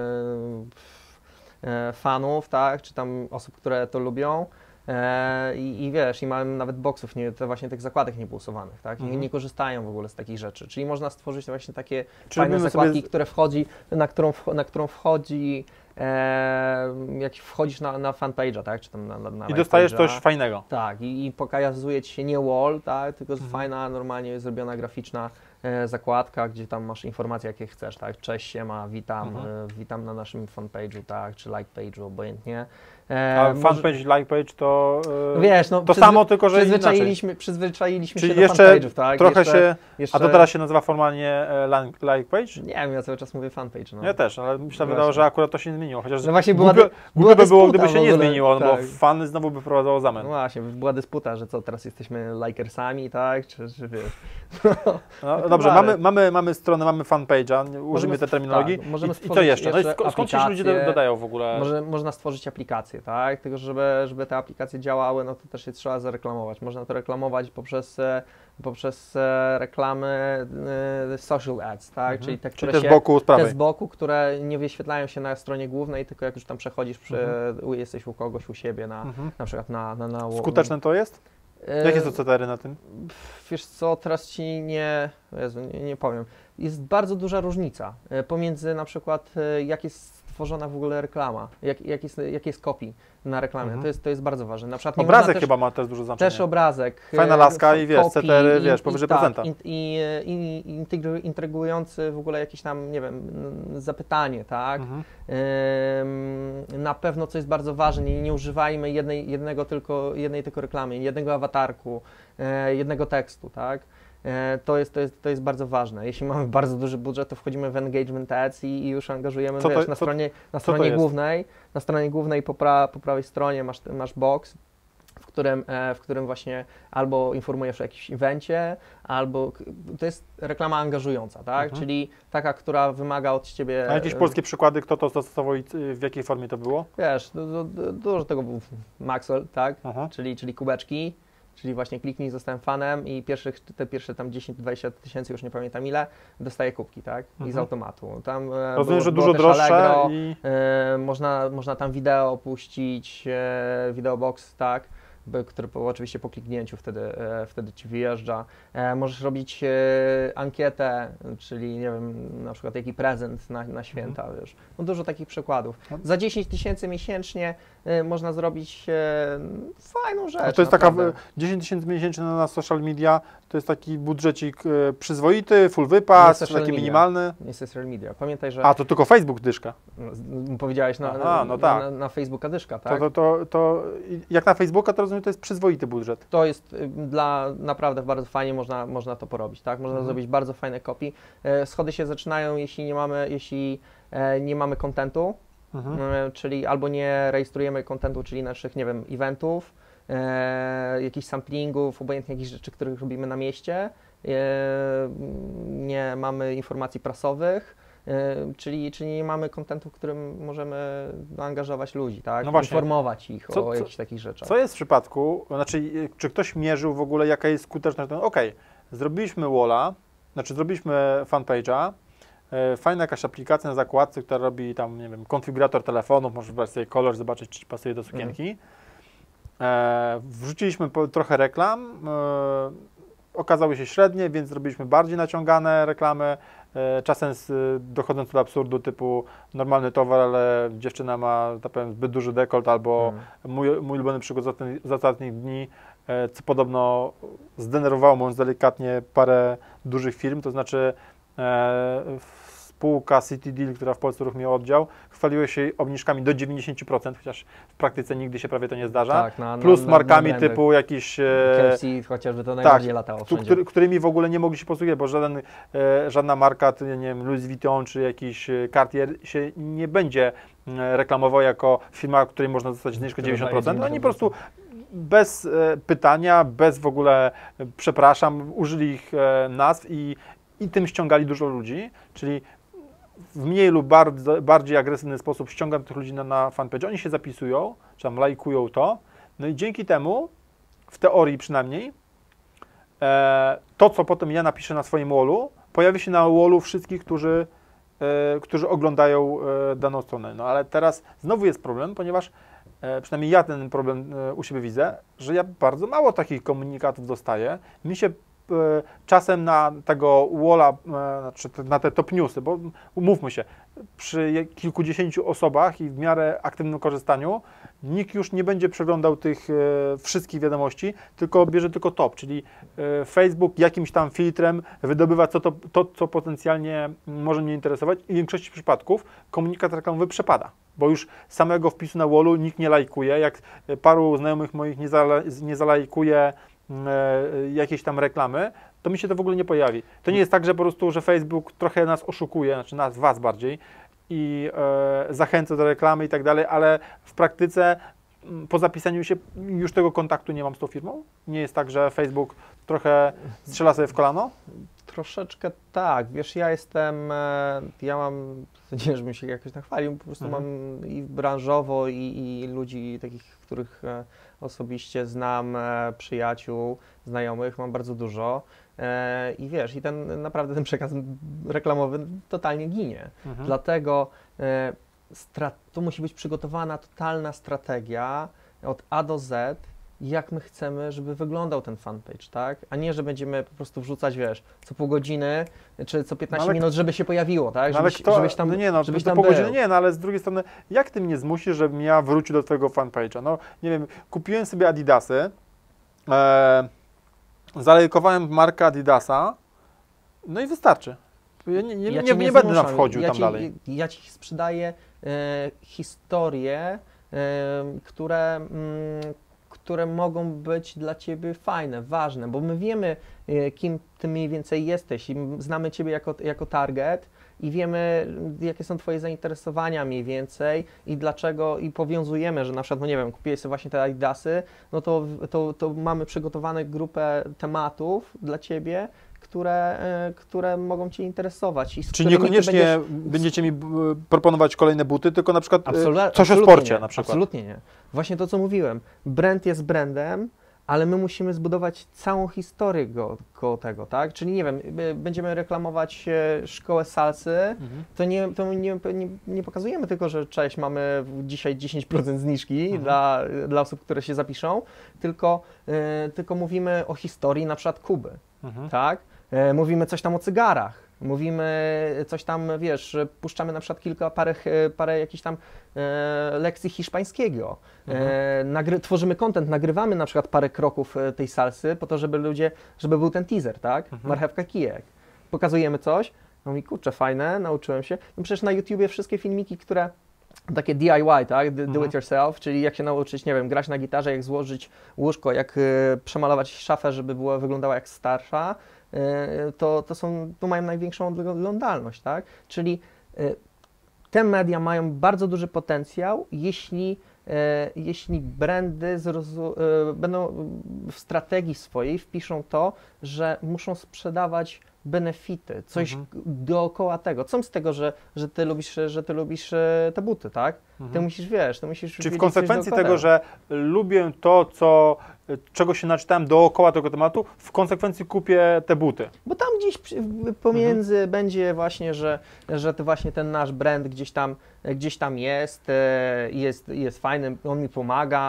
e, fanów, tak, czy tam osób, które to lubią. E, i, I wiesz, i mamy nawet boksów, nie, te właśnie tych zakładek niepulsowanych, tak? Mhm. I nie korzystają w ogóle z takich rzeczy. Czyli można stworzyć właśnie takie Czyli fajne zakładki, sobie... które wchodzi, na którą, na którą wchodzi, e, jak wchodzisz na, na fanpage'a, tak? Czy tam na, na, na I dostajesz coś fajnego. Tak, i, i pokazuje Ci się nie wall, tak? Tylko mhm. fajna, normalnie zrobiona graficzna e, zakładka, gdzie tam masz informacje, jakie chcesz, tak? Cześć, siema, witam, mhm. e, witam na naszym fanpage'u, tak? Czy like page'u, obojętnie. E, A fanpage, może... like page to, yy, wiesz, no, to samo, tylko że przyzwyczailiśmy, inaczej. Przyzwyczailiśmy Czyli się jeszcze do fanpage'ów, tak? Trochę jeszcze, się, jeszcze... A to teraz się nazywa formalnie e, like page? Nie wiem, ja cały czas mówię fanpage. No. Ja też, ale mi się wydało, że akurat to się nie zmieniło. Chociaż no właśnie była, głupio, była by było, gdyby się nie ogóle, zmieniło, no tak. bo fan znowu by prowadzało zamęt. No właśnie, była dysputa, że co, teraz jesteśmy likersami, tak? Czy, czy wiesz? No, no dobrze, mamy, mamy, mamy stronę, mamy fanpage'a, użyjmy tej terminologii. Tak, możemy I, I co jeszcze? No i skąd się ludzie dodają w ogóle? Może, można stworzyć aplikację, tak? Tylko żeby, żeby te aplikacje działały, no to też się trzeba zareklamować. Można to reklamować poprzez, poprzez reklamy social ads, tak? Mhm. Czyli te, które Czyli się, z boku, z prawej. te z boku, które nie wyświetlają się na stronie głównej, tylko jak już tam przechodzisz, przy, mhm. jesteś u kogoś, u siebie, na, mhm. na przykład na, na, na... Skuteczne to jest? Jakie są cetery na tym? Wiesz co, teraz Ci nie, Jezu, nie, nie powiem. Jest bardzo duża różnica pomiędzy na przykład jak jest stworzona w ogóle reklama, jak, jak, jest, jak jest copy na reklamie, mhm. to, jest, to jest bardzo ważne. Na przykład obrazek też, chyba ma też dużo znaczenia. Też obrazek. Fajna laska i wiesz, cetery, wiesz, powyżej tak, procenta. I, i, i intrygujący w ogóle jakieś tam, nie wiem, zapytanie, tak? Mhm. Ym, na pewno, co jest bardzo ważne, nie, nie używajmy jednej, jednego tylko, jednej tylko reklamy, jednego awatarku, e, jednego tekstu, tak? To jest, to, jest, to jest bardzo ważne. Jeśli mamy bardzo duży budżet, to wchodzimy w engagement ads i, i już angażujemy, co to, wiesz, na stronie, na stronie głównej, na stronie głównej po, pra, po prawej stronie masz, masz box, w którym, w którym właśnie albo informujesz o jakimś evencie, albo to jest reklama angażująca, tak? Mhm. Czyli taka, która wymaga od Ciebie... A jakieś polskie przykłady, kto to zastosował i w jakiej formie to było? Wiesz, du, du, dużo tego był Maxwell, tak? Czyli, czyli kubeczki. Czyli właśnie kliknij, zostałem fanem i pierwszych, te pierwsze tam dziesięć do dwudziestu tysięcy, już nie pamiętam ile, dostaję kubki, tak? Mhm. I z automatu. Tam rozumiem, było, że dużo droższe Allegro, i... e, można, można tam wideo puścić, e, videobox, tak? Który po, oczywiście po kliknięciu wtedy, e, wtedy Ci wyjeżdża. E, możesz robić e, ankietę, czyli nie wiem, na przykład jaki prezent na, na święta, mhm. wiesz. No dużo takich przykładów. Za dziesięć tysięcy miesięcznie y, można zrobić y, fajną rzecz. A to jest naprawdę. Taka dziesięć tysięcy miesięcznie na social media, to jest taki budżecik y, przyzwoity, full wypas, czy taki media. Minimalny? Nie jest social media. Pamiętaj, że... A, to tylko Facebook dyszka. No, powiedziałeś na, Aha, no tak. na, na Facebooka dyszka, tak? To, to, to, to jak na Facebooka, to rozumiem, to jest przyzwoity budżet. To jest y, dla naprawdę bardzo fajnie, można, można to porobić, tak? Można mhm. zrobić bardzo fajne kopie. Y, schody się zaczynają, jeśli nie mamy, jeśli y, nie mamy kontentu, mhm. y, czyli albo nie rejestrujemy kontentu, czyli naszych, nie wiem, eventów, e, jakichś samplingów, obojętnie jakichś rzeczy, których robimy na mieście, e, nie mamy informacji prasowych, e, czyli, czyli nie mamy kontentu, w którym możemy angażować ludzi, tak? No informować ich co, o jakichś co, takich rzeczach. Co jest w przypadku, znaczy czy ktoś mierzył w ogóle, jaka jest skuteczność? No, okej, okay, zrobiliśmy walla, znaczy zrobiliśmy fanpage'a, fajna jakaś aplikacja na zakładce, która robi tam, nie wiem, konfigurator telefonów, możesz wybrać sobie kolor, zobaczyć, czy pasuje do sukienki. Mm. E, wrzuciliśmy po, trochę reklam, e, okazały się średnie, więc zrobiliśmy bardziej naciągane reklamy, e, czasem z, dochodząc do absurdu typu normalny towar, ale dziewczyna ma, tak powiem, zbyt duży dekolt, albo mm. mój, mój ulubiony przykład z ostatnich dni, e, co podobno zdenerwowało, mówiąc delikatnie, parę dużych firm, to znaczy e, spółka City Deal, która w Polsce Ruch miała oddział, chwaliły się obniżkami do dziewięćdziesiąt procent, chociaż w praktyce nigdy się prawie to nie zdarza. Tak, na, plus na, markami na typu jakiś... K F C, chociażby to najbardziej tak, latało wszędzie. Który, którymi w ogóle nie mogli się posługiwać, bo żaden, e, żadna marka, nie wiem, Louis Vuitton czy jakiś Cartier się nie będzie reklamował jako firma, której można dostać zniżkę dziewięćdziesiąt procent. Oni po prostu bez e, pytania, bez w ogóle, e, przepraszam, użyli ich e, nazw i, i tym ściągali dużo ludzi, czyli w mniej lub bardzo, bardziej agresywny sposób ściągam tych ludzi na, na fanpage. Oni się zapisują, czy tam lajkują to, no i dzięki temu, w teorii przynajmniej, e, to, co potem ja napiszę na swoim wallu, pojawi się na wallu wszystkich, którzy, e, którzy oglądają e, daną stronę. No ale teraz znowu jest problem, ponieważ e, przynajmniej ja ten problem e, u siebie widzę, że ja bardzo mało takich komunikatów dostaję. Mi się czasem na tego walla, znaczy na te top newsy, bo umówmy się, przy kilkudziesięciu osobach i w miarę aktywnym korzystaniu nikt już nie będzie przeglądał tych e, wszystkich wiadomości, tylko bierze tylko top, czyli e, Facebook jakimś tam filtrem wydobywa co to, to, co potencjalnie może mnie interesować i w większości przypadków komunikat reklamowy przepada, bo już samego wpisu na wallu nikt nie lajkuje, jak paru znajomych moich nie, zala, nie zalajkuje jakieś tam reklamy, to mi się to w ogóle nie pojawi. To nie jest tak, że po prostu, że Facebook trochę nas oszukuje, znaczy nas, was bardziej i e, zachęca do reklamy i tak dalej, ale w praktyce po zapisaniu się już tego kontaktu nie mam z tą firmą? Nie jest tak, że Facebook trochę strzela sobie w kolano? Troszeczkę tak. Wiesz, ja jestem, ja mam, nie żebym się jakoś nachwalił, po prostu mhm. mam i branżowo i, i ludzi takich, których osobiście znam, przyjaciół, znajomych, mam bardzo dużo i wiesz, i ten naprawdę ten przekaz reklamowy totalnie ginie. Mhm. Dlatego tu musi być przygotowana totalna strategia od A do Z, jak my chcemy, żeby wyglądał ten fanpage, tak? A nie, że będziemy po prostu wrzucać, wiesz, co pół godziny, czy co piętnaście no minut, żeby się pojawiło, tak? No żebyś, kto, żebyś tam, no nie, no, żebyś tam pół godziny nie, no ale z drugiej strony, jak ty mnie zmusisz, żebym ja wrócił do twojego fanpage'a? No, nie wiem, kupiłem sobie Adidasy, e, zalajkowałem markę Adidasa, no i wystarczy. Ja nie, nie, ja nie, nie, nie będę tam wchodził ja tam ci, dalej. Ja ci sprzedaję e, historie, e, które... Mm, które mogą być dla Ciebie fajne, ważne, bo my wiemy, kim Ty mniej więcej jesteś i znamy Ciebie jako, jako target i wiemy, jakie są Twoje zainteresowania mniej więcej i dlaczego, i powiązujemy, że na przykład, no nie wiem, kupiłeś sobie właśnie te Adidasy, no to, to, to mamy przygotowaną grupę tematów dla Ciebie, które, które mogą Cię interesować. I Czy niekoniecznie będziesz... będziecie mi proponować kolejne buty, tylko na przykład Absolut, coś o sporcie nie, na przykład? Absolutnie nie. Właśnie to, co mówiłem. Brand jest brandem, ale my musimy zbudować całą historię go, go tego, tak? Czyli nie wiem, będziemy reklamować szkołę salsy, mhm. to, nie, to nie, nie, nie pokazujemy tylko, że cześć, mamy dzisiaj dziesięć procent zniżki mhm. dla, dla osób, które się zapiszą, tylko, y, tylko mówimy o historii na przykład Kuby, mhm. tak? Y, mówimy coś tam o cygarach, Mówimy coś tam, wiesz, puszczamy na przykład kilka, parę, parę jakichś tam e, lekcji hiszpańskiego. Mhm. E, nagry, tworzymy content, nagrywamy na przykład parę kroków tej salsy po to, żeby ludzie, żeby był ten teaser, tak? Mhm. Marchewka, kijek. Pokazujemy coś, no mi kurczę, fajne, nauczyłem się. No przecież na YouTubie wszystkie filmiki, które takie D I Y, tak? Do mhm. it yourself, czyli jak się nauczyć, nie wiem, grać na gitarze, jak złożyć łóżko, jak y, przemalować szafę, żeby była, wyglądała jak starsza, y, to, to, są, to mają największą oglądalność, tak? Czyli y, te media mają bardzo duży potencjał, jeśli, y, jeśli brandy zrozu- y, będą w strategii swojej wpiszą to, że muszą sprzedawać benefity, coś mhm. dookoła tego. Co z tego, że, że ty lubisz, że ty lubisz te buty, tak? Mhm. Ty musisz, wiesz, ty musisz... Czyli w konsekwencji tego, że lubię to, co, czego się naczytałem dookoła tego tematu, w konsekwencji kupię te buty. Bo tam gdzieś pomiędzy mhm. będzie właśnie, że, że to właśnie ten nasz brand gdzieś tam, gdzieś tam jest, jest, jest fajny, on mi pomaga,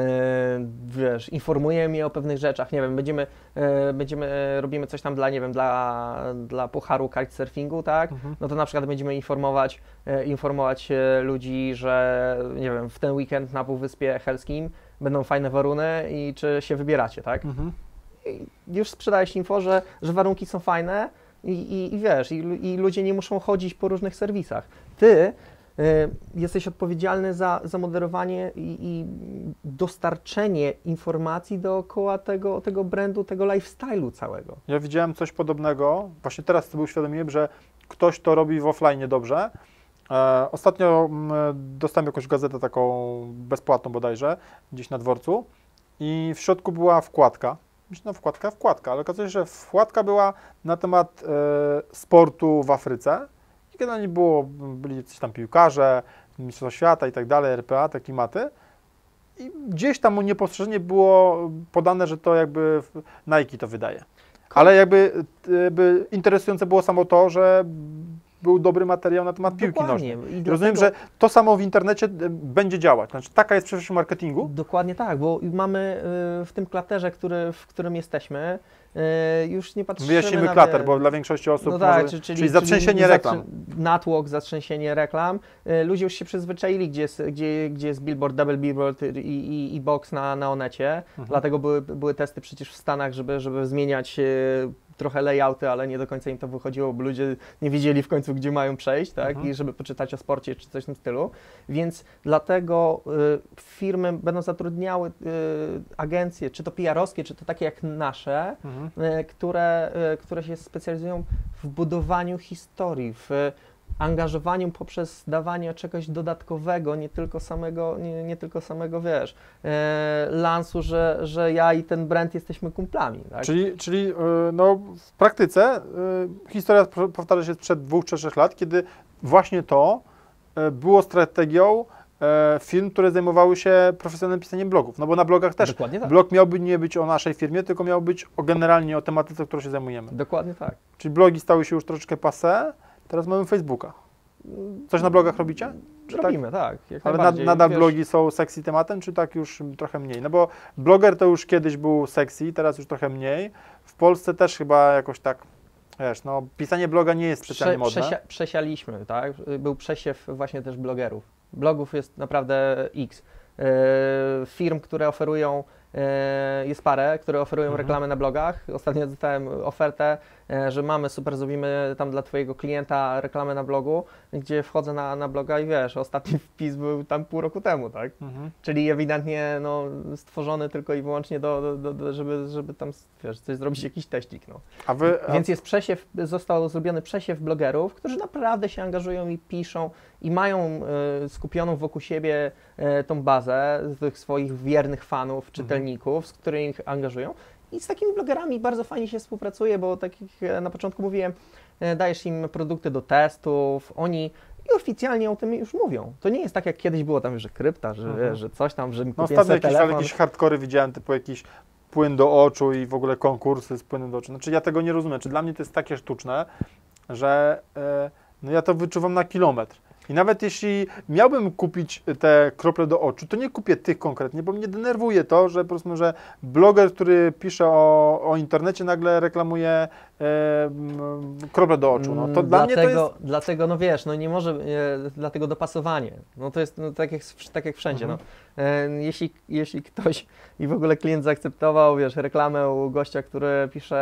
wiesz, informuje mnie o pewnych rzeczach, nie wiem, będziemy, będziemy robimy coś tam dla, nie wiem, dla, dla pucharu kitesurfingu, tak? Mhm. No to na przykład będziemy informować, informować ludzi, że nie wiem, w ten weekend na Półwyspie Helskim będą fajne warunki i czy się wybieracie, tak? Mhm. I już sprzedajesz info, że, że warunki są fajne i, i, i wiesz, i, i ludzie nie muszą chodzić po różnych serwisach. Ty y, jesteś odpowiedzialny za, za moderowanie i, i dostarczenie informacji dookoła tego, tego brandu, tego lifestyle'u całego. Ja widziałem coś podobnego, właśnie teraz sobie uświadomiłem, że ktoś to robi w offline dobrze. E, ostatnio m, dostałem jakąś gazetę taką bezpłatną bodajże, gdzieś na dworcu i w środku była wkładka, myślę, no wkładka, wkładka, ale okazuje się, że wkładka była na temat e, sportu w Afryce i generalnie było, byli coś tam piłkarze, Mistrzostwa Świata i tak dalej, R P A, te klimaty i gdzieś tam niepostrzeżenie było podane, że to jakby Nike to wydaje, ale jakby, jakby interesujące było samo to, że był dobry materiał na temat piłki nożnej. I rozumiem, dlatego... że to samo w internecie będzie działać. Znaczy, taka jest przyszłość marketingu? Dokładnie tak, bo mamy w tym klaterze, który, w którym jesteśmy, już nie patrzymy Wyjaśnijmy na... klater, bo dla większości osób no tak, może... czyli, czyli zatrzęsienie czyli reklam. Natłok, zatrzęsienie reklam. Ludzie już się przyzwyczaili, gdzie jest, gdzie, gdzie jest billboard, double billboard i, i, i box na, na Onecie. Mhm. Dlatego były, były testy przecież w Stanach, żeby, żeby zmieniać trochę layouty, ale nie do końca im to wychodziło, bo ludzie nie wiedzieli w końcu, gdzie mają przejść, tak? Mhm. I żeby poczytać o sporcie czy coś w tym stylu. Więc dlatego y, firmy będą zatrudniały y, agencje, czy to P R-owskie, czy to takie jak nasze, mhm. y, które, y, które się specjalizują w budowaniu historii, w angażowaniu poprzez dawanie czegoś dodatkowego, nie tylko samego, nie, nie tylko samego, wiesz, e, lansu, że, że ja i ten brand jesteśmy kumplami. Tak? Czyli, czyli yy, no, w praktyce yy, historia powtarza się sprzed dwóch, trzech lat, kiedy właśnie to yy, było strategią yy, firm, które zajmowały się profesjonalnym pisaniem blogów. No bo na blogach też Dokładnie tak. blog miałby nie być o naszej firmie, tylko miał być o generalnie o tematyce, którą się zajmujemy. Dokładnie tak. Czyli blogi stały się już troszeczkę passé. Teraz mamy Facebooka. Coś na blogach robicie? Czy Robimy, tak. tak ale nad, nadal wiesz... blogi są sexy tematem, czy tak już trochę mniej? No bo bloger to już kiedyś był sexy, teraz już trochę mniej. W Polsce też chyba jakoś tak, wiesz, no pisanie bloga nie jest specjalnie Prze, modne. Przesia, przesialiśmy, tak? Był przesiew właśnie też blogerów. Blogów jest naprawdę X. Yy, firm, które oferują, yy, jest parę, które oferują mhm. reklamy na blogach. Ostatnio dostałem ofertę, yy, że mamy, super, zrobimy tam dla Twojego klienta reklamę na blogu, gdzie wchodzę na, na bloga i wiesz, ostatni wpis był tam pół roku temu, tak? Mhm. Czyli ewidentnie no, stworzony tylko i wyłącznie do, do, do, żeby, żeby tam, wiesz, coś zrobić, jakiś teścik, no. A wy, a... Więc jest przesiew, został zrobiony przesiew blogerów, którzy naprawdę się angażują i piszą i mają y, skupioną wokół siebie y, tą bazę tych swoich wiernych fanów, czytelników, mhm. z którymi ich angażują. I z takimi blogerami bardzo fajnie się współpracuje, bo tak jak na początku mówiłem, y, dajesz im produkty do testów, oni i oficjalnie o tym już mówią. To nie jest tak, jak kiedyś było tam, że krypta, że, mhm. że coś tam, że mi no, ostatnio jakieś, ale jakieś hardkory widziałem, typu jakiś płyn do oczu i w ogóle konkursy z płynem do oczu. Znaczy ja tego nie rozumiem. Czy dla mnie to jest takie sztuczne, że y, no ja to wyczuwam na kilometr. I nawet jeśli miałbym kupić te krople do oczu, to nie kupię tych konkretnie, bo mnie denerwuje to, że po prostu, że bloger, który pisze o, o internecie, nagle reklamuje e, krople do oczu. No, to dla dlatego, mnie to jest... Dlatego, no wiesz, no nie może, e, dlatego dopasowanie. No to jest no, tak, jak, tak jak wszędzie. Mhm. No. E, jeśli, jeśli ktoś i w ogóle klient zaakceptował, wiesz, reklamę u gościa, który pisze,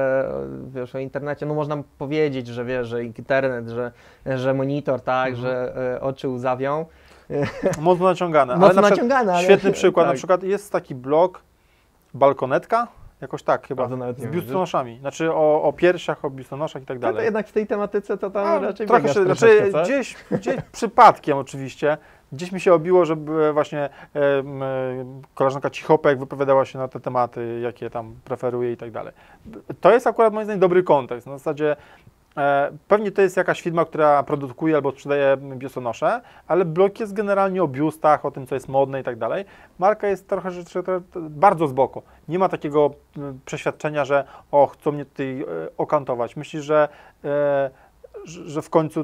e, wiesz, o internecie, no można powiedzieć, że wiesz, że internet, że, że monitor, tak, mhm. że e, oczy łzawią. Mocno naciągane. Mocno ale na naciągane, ale... Świetny przykład, tak. Na przykład jest taki blog Balkonetka, jakoś tak chyba, z wiem, biustonoszami, znaczy o, o piersiach, o biustonoszach i tak dalej. To jednak w tej tematyce to tam A, raczej trochę się, znaczy, gdzieś, gdzieś przypadkiem oczywiście, gdzieś mi się obiło, żeby właśnie e, e, koleżanka Cichopek wypowiadała się na te tematy, jakie tam preferuje i tak dalej. To jest akurat moim zdaniem dobry kontekst, na zasadzie e, pewnie to jest jakaś firma, która produkuje albo sprzedaje biustonosze, ale blog jest generalnie o biustach, o tym, co jest modne i tak dalej. Marka jest trochę, że, że, bardzo z boku. Nie ma takiego przeświadczenia, że o, chcą mnie tutaj e, okantować. Myślisz, że, e, że w końcu e,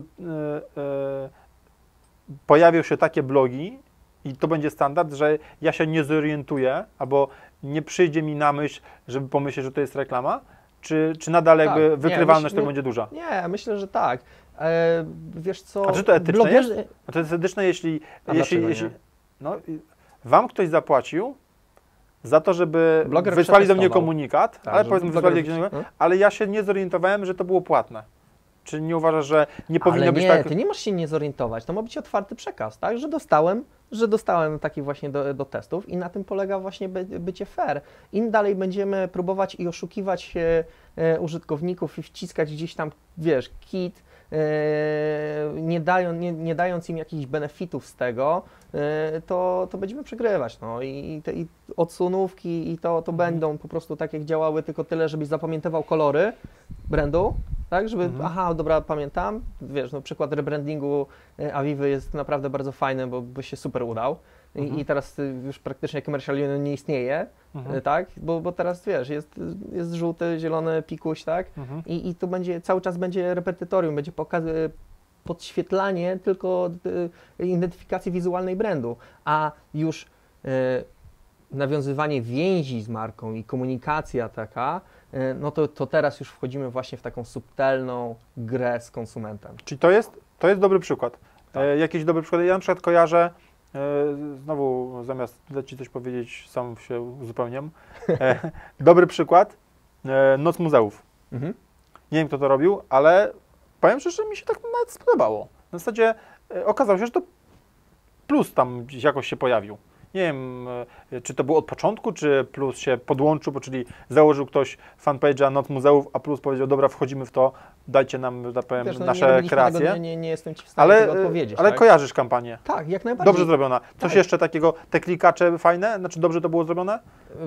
e, pojawią się takie blogi i to będzie standard, że ja się nie zorientuję, albo nie przyjdzie mi na myśl, żeby pomyśleć, że to jest reklama, czy, czy nadal tak, jakby wykrywalność nie, tego będzie duża? Nie, myślę, że tak. E, wiesz co... A czy to etyczne blogerzy... jest? A to jest etyczne, jeśli... A jeśli, jeśli no, wam ktoś zapłacił za to, żeby Bloger wysłali do mnie komunikat, tak, ale powiedzmy wysłali do mnie, hmm? ale ja się nie zorientowałem, że to było płatne. Czy nie uważasz, że nie powinno ale być nie, tak... ty nie możesz się nie zorientować, to ma być otwarty przekaz, tak, że dostałem, że dostałem taki właśnie do, do testów i na tym polega właśnie by, bycie fair. Im dalej będziemy próbować i oszukiwać e, e, użytkowników i wciskać gdzieś tam, wiesz, kit, e, nie, dają, nie, nie dając im jakichś benefitów z tego, e, to, to będziemy przegrywać, no i, te, i odsunówki i to, to mhm. będą po prostu tak jak działały, tylko tyle, żebyś zapamiętywał kolory brandu, tak, żeby, mhm. aha, dobra, pamiętam, wiesz, no przykład rebrandingu Aviwy jest naprawdę bardzo fajny, bo by się super udał I, mhm. i teraz już praktycznie Commercial Union nie istnieje, mhm. tak, bo, bo teraz, wiesz, jest, jest żółty, zielony pikuś, tak, mhm. I, i tu będzie, cały czas będzie repetytorium, będzie pokaz, podświetlanie tylko identyfikacji wizualnej brandu, a już y, nawiązywanie więzi z marką i komunikacja taka, no to, to teraz już wchodzimy właśnie w taką subtelną grę z konsumentem. Czyli to jest, to jest dobry przykład. Tak. E, jakiś dobry przykład. Ja na przykład kojarzę, e, znowu zamiast dać Ci coś powiedzieć, sam się uzupełniam. E, dobry przykład, e, Noc Muzeów. Mhm. Nie wiem, kto to robił, ale powiem szczerze, że mi się tak nawet spodobało. Na zasadzie e, okazało się, że to plus tam jakoś się pojawił. Nie wiem, czy to było od początku, czy Plus się podłączył, bo czyli założył ktoś fanpage'a Noc Muzeów, a Plus powiedział, dobra, wchodzimy w to, dajcie nam, że tak powiem, Wiesz, no, nasze nie kreacje. Tego, nie, nie jestem Ci w stanie ale, tego odpowiedzieć. Ale tak? kojarzysz kampanię. Tak, jak najbardziej. Dobrze zrobiona. Coś tak. jeszcze takiego, te klikacze fajne? Znaczy dobrze to było zrobione?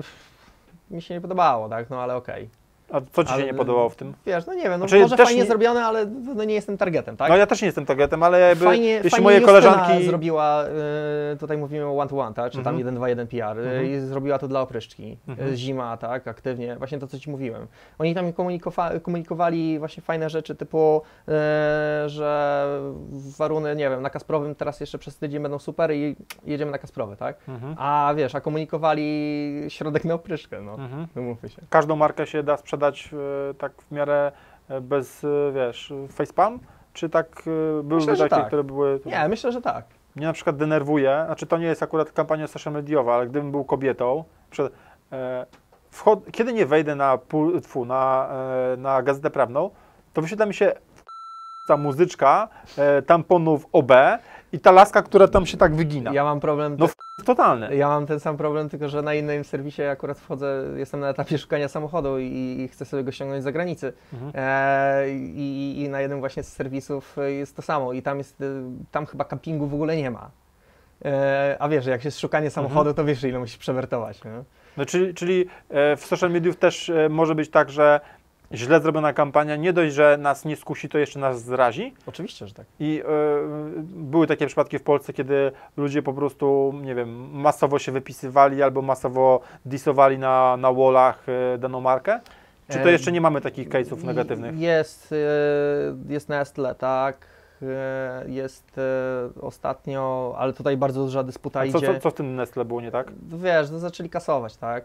Mi się nie podobało, tak, no ale okej. Okay. A co Ci ale, się nie podobało w tym? Wiesz, no nie wiem, no znaczy, może fajnie nie... zrobione, ale no nie jestem targetem, tak? No ja też nie jestem targetem, ale jakby, fajnie, jeśli fajnie moje Justyna koleżanki... zrobiła, y, tutaj mówimy o one to one, tak? Czy tam mm-hmm. jeden dwa jeden P R, mm-hmm. i zrobiła to dla opryszczki, mm-hmm. zima, tak, aktywnie, właśnie to, co Ci mówiłem. Oni tam komunikowa- komunikowali właśnie fajne rzeczy, typu, y, że waruny, nie wiem, na Kasprowym teraz jeszcze przez tydzień będą super i jedziemy na Kasprowy, tak? Mm-hmm. A wiesz, a komunikowali środek na opryszkę, no, mm-hmm. wymówmy się. Każdą markę się da sprzedać y, tak w miarę bez, wiesz, facepalm? Czy tak były myślę, takie, tak. które były... Nie, myślę, że tak. Mnie na przykład denerwuje, znaczy to nie jest akurat kampania social mediowa, ale gdybym był kobietą, przed, e, wchod, kiedy nie wejdę na, tfu, na, e, na gazetę prawną, to wyświetla mi się ta muzyczka e, tamponów O B i ta laska, która tam się tak wygina. Ja mam problem... No totalny. Ja mam ten sam problem, tylko że na innym serwisie akurat wchodzę, jestem na etapie szukania samochodu i, i chcę sobie go ściągnąć z zagranicy. Mhm. E, i, I na jednym właśnie z serwisów jest to samo i tam jest, tam chyba campingu w ogóle nie ma. E, a wiesz, jak jest szukanie samochodu, mhm. to wiesz, ile musisz przewertować. Nie? No, czyli, czyli w social mediów też może być tak, że źle zrobiona kampania, nie dość, że nas nie skusi, to jeszcze nas zrazi. Oczywiście, że tak. I y, były takie przypadki w Polsce, kiedy ludzie po prostu, nie wiem, masowo się wypisywali albo masowo disowali na, na wallach y, daną markę? Czy to jeszcze nie mamy takich case'ów negatywnych? Jest, y, jest Nestle, tak. jest ostatnio, ale tutaj bardzo duża dysputa A co, idzie. Co, co w tym Nestle było nie tak? Wiesz, no zaczęli kasować, tak?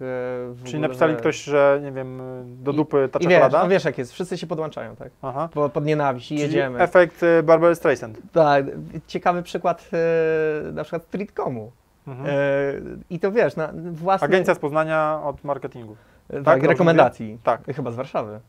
W Czyli ogóle, napisali że... ktoś, że nie wiem, do dupy ta I, czekolada? I wiesz, no wiesz jak jest, wszyscy się podłączają, tak? Aha. Pod, pod nienawiść i Czyli jedziemy. efekt Barbary Streisand. Tak, ciekawy przykład na przykład Streetcomu. Mhm. I to wiesz, na własny... Agencja z Poznania od marketingu. Tak, tak rekomendacji. Tak. Chyba z Warszawy.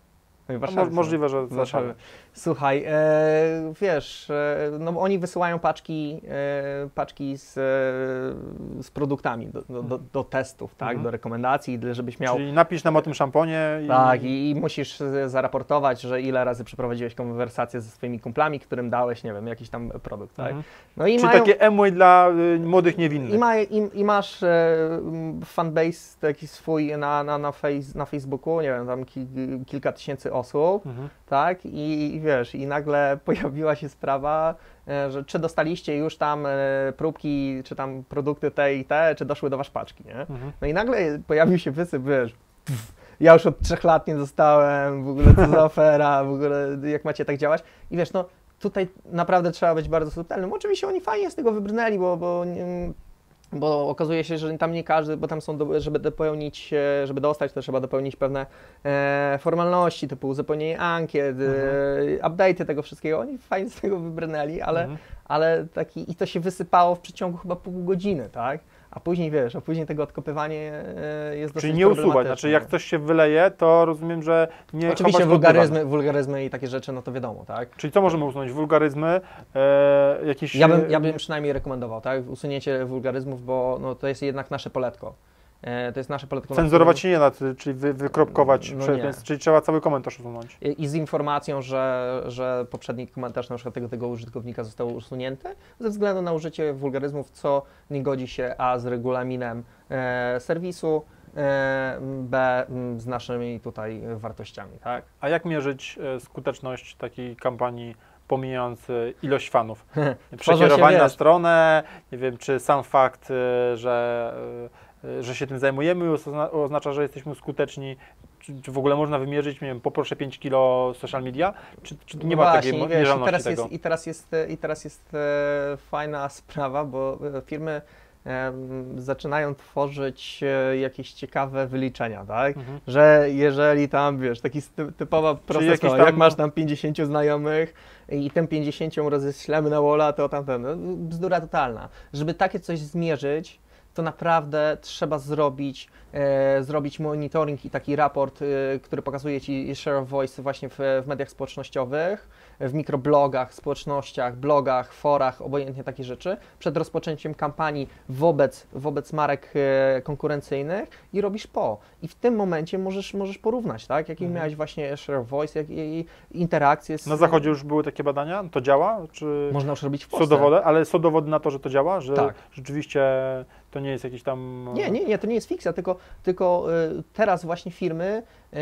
Mo możliwe, że z Warszawy. Słuchaj, e, wiesz, e, no oni wysyłają paczki, e, paczki z, e, z produktami do, do, do, do testów, tak, mhm. do rekomendacji, żebyś miał... Czyli napisz nam o tym szamponie i... Tak, i, i musisz zaraportować, że ile razy przeprowadziłeś konwersację ze swoimi kumplami, którym dałeś, nie wiem, jakiś tam produkt, tak. Mhm. No i Czyli mają... takie Amway dla y, młodych niewinnych. I, ma, i, i masz e, fanbase taki swój na, na, na, face, na Facebooku, nie wiem, tam ki, kilka tysięcy osób, mhm. tak, I, i wiesz, i nagle pojawiła się sprawa, e, że czy dostaliście już tam e, próbki, czy tam produkty te i te, czy doszły do was paczki, nie? Mhm. No i nagle pojawił się wysyp, wiesz, pff, ja już od trzech lat nie dostałem, w ogóle co za afera, w ogóle jak macie tak działać i wiesz, no tutaj naprawdę trzeba być bardzo subtelnym. Oczywiście oni fajnie z tego wybrnęli, bo, bo Bo okazuje się, że tam nie każdy, bo tam są, do, żeby dopełnić, żeby dostać, to trzeba dopełnić pewne e, formalności, typu uzupełnienie ankiet, mhm. e, update'y tego wszystkiego. Oni fajnie z tego wybrnęli, ale, mhm. ale taki, i to się wysypało w przeciągu chyba pół godziny, tak? A później wiesz, a później tego odkopywanie e, jest dosyć Czyli nie usuwać, znaczy jak coś się wyleje, to rozumiem, że nie Oczywiście wulgaryzmy, wulgaryzmy i takie rzeczy, no to wiadomo, tak? Czyli co możemy usunąć? Wulgaryzmy, e, jakieś... Ja bym, ja bym przynajmniej rekomendował, tak? Usunięcie wulgaryzmów, bo no, to jest jednak nasze poletko. To jest nasze poletko. Cenzurować się nie da, czyli wy, wykropkować, no przez, więc, czyli trzeba cały komentarz usunąć. I, I z informacją, że, że poprzedni komentarz na przykład tego, tego użytkownika został usunięty ze względu na użycie wulgaryzmów, co nie godzi się a z regulaminem e, serwisu, e, b z naszymi tutaj wartościami. Tak? A jak mierzyć skuteczność takiej kampanii, pomijając ilość fanów? Przekierowanie na stronę, nie wiem, czy sam fakt, że że się tym zajmujemy, oznacza, że jesteśmy skuteczni, czy, czy w ogóle można wymierzyć, nie wiem, poproszę pięć kilo social media, czy, czy nie ma Właśnie, takiej wiesz, mierzalności i teraz tego? Jest, i, teraz jest, I teraz jest e, fajna sprawa, bo firmy e, zaczynają tworzyć e, jakieś ciekawe wyliczenia, tak? Mhm. Że jeżeli tam, wiesz, taki typowa proces, tam... jak masz tam pięćdziesięciu znajomych i tym pięćdziesięciu roześlemy na walla, to tamten, no, bzdura totalna. Żeby takie coś zmierzyć, to naprawdę trzeba zrobić, e, zrobić monitoring i taki raport, e, który pokazuje Ci share of voice właśnie w, w mediach społecznościowych, w mikroblogach, społecznościach, blogach, forach, obojętnie takie rzeczy, przed rozpoczęciem kampanii wobec, wobec marek e, konkurencyjnych i robisz po. I w tym momencie możesz, możesz porównać, tak? Jaki mhm. miałeś właśnie share of voice, jak, i, interakcje z... Na Zachodzie już były takie badania? To działa? Czy można już robić w Polsce. Są dowody, ale są dowody na to, że to działa? Że tak. rzeczywiście to nie jest jakiś tam... Nie, nie, nie, to nie jest fikcja, tylko, tylko y, teraz właśnie firmy, y,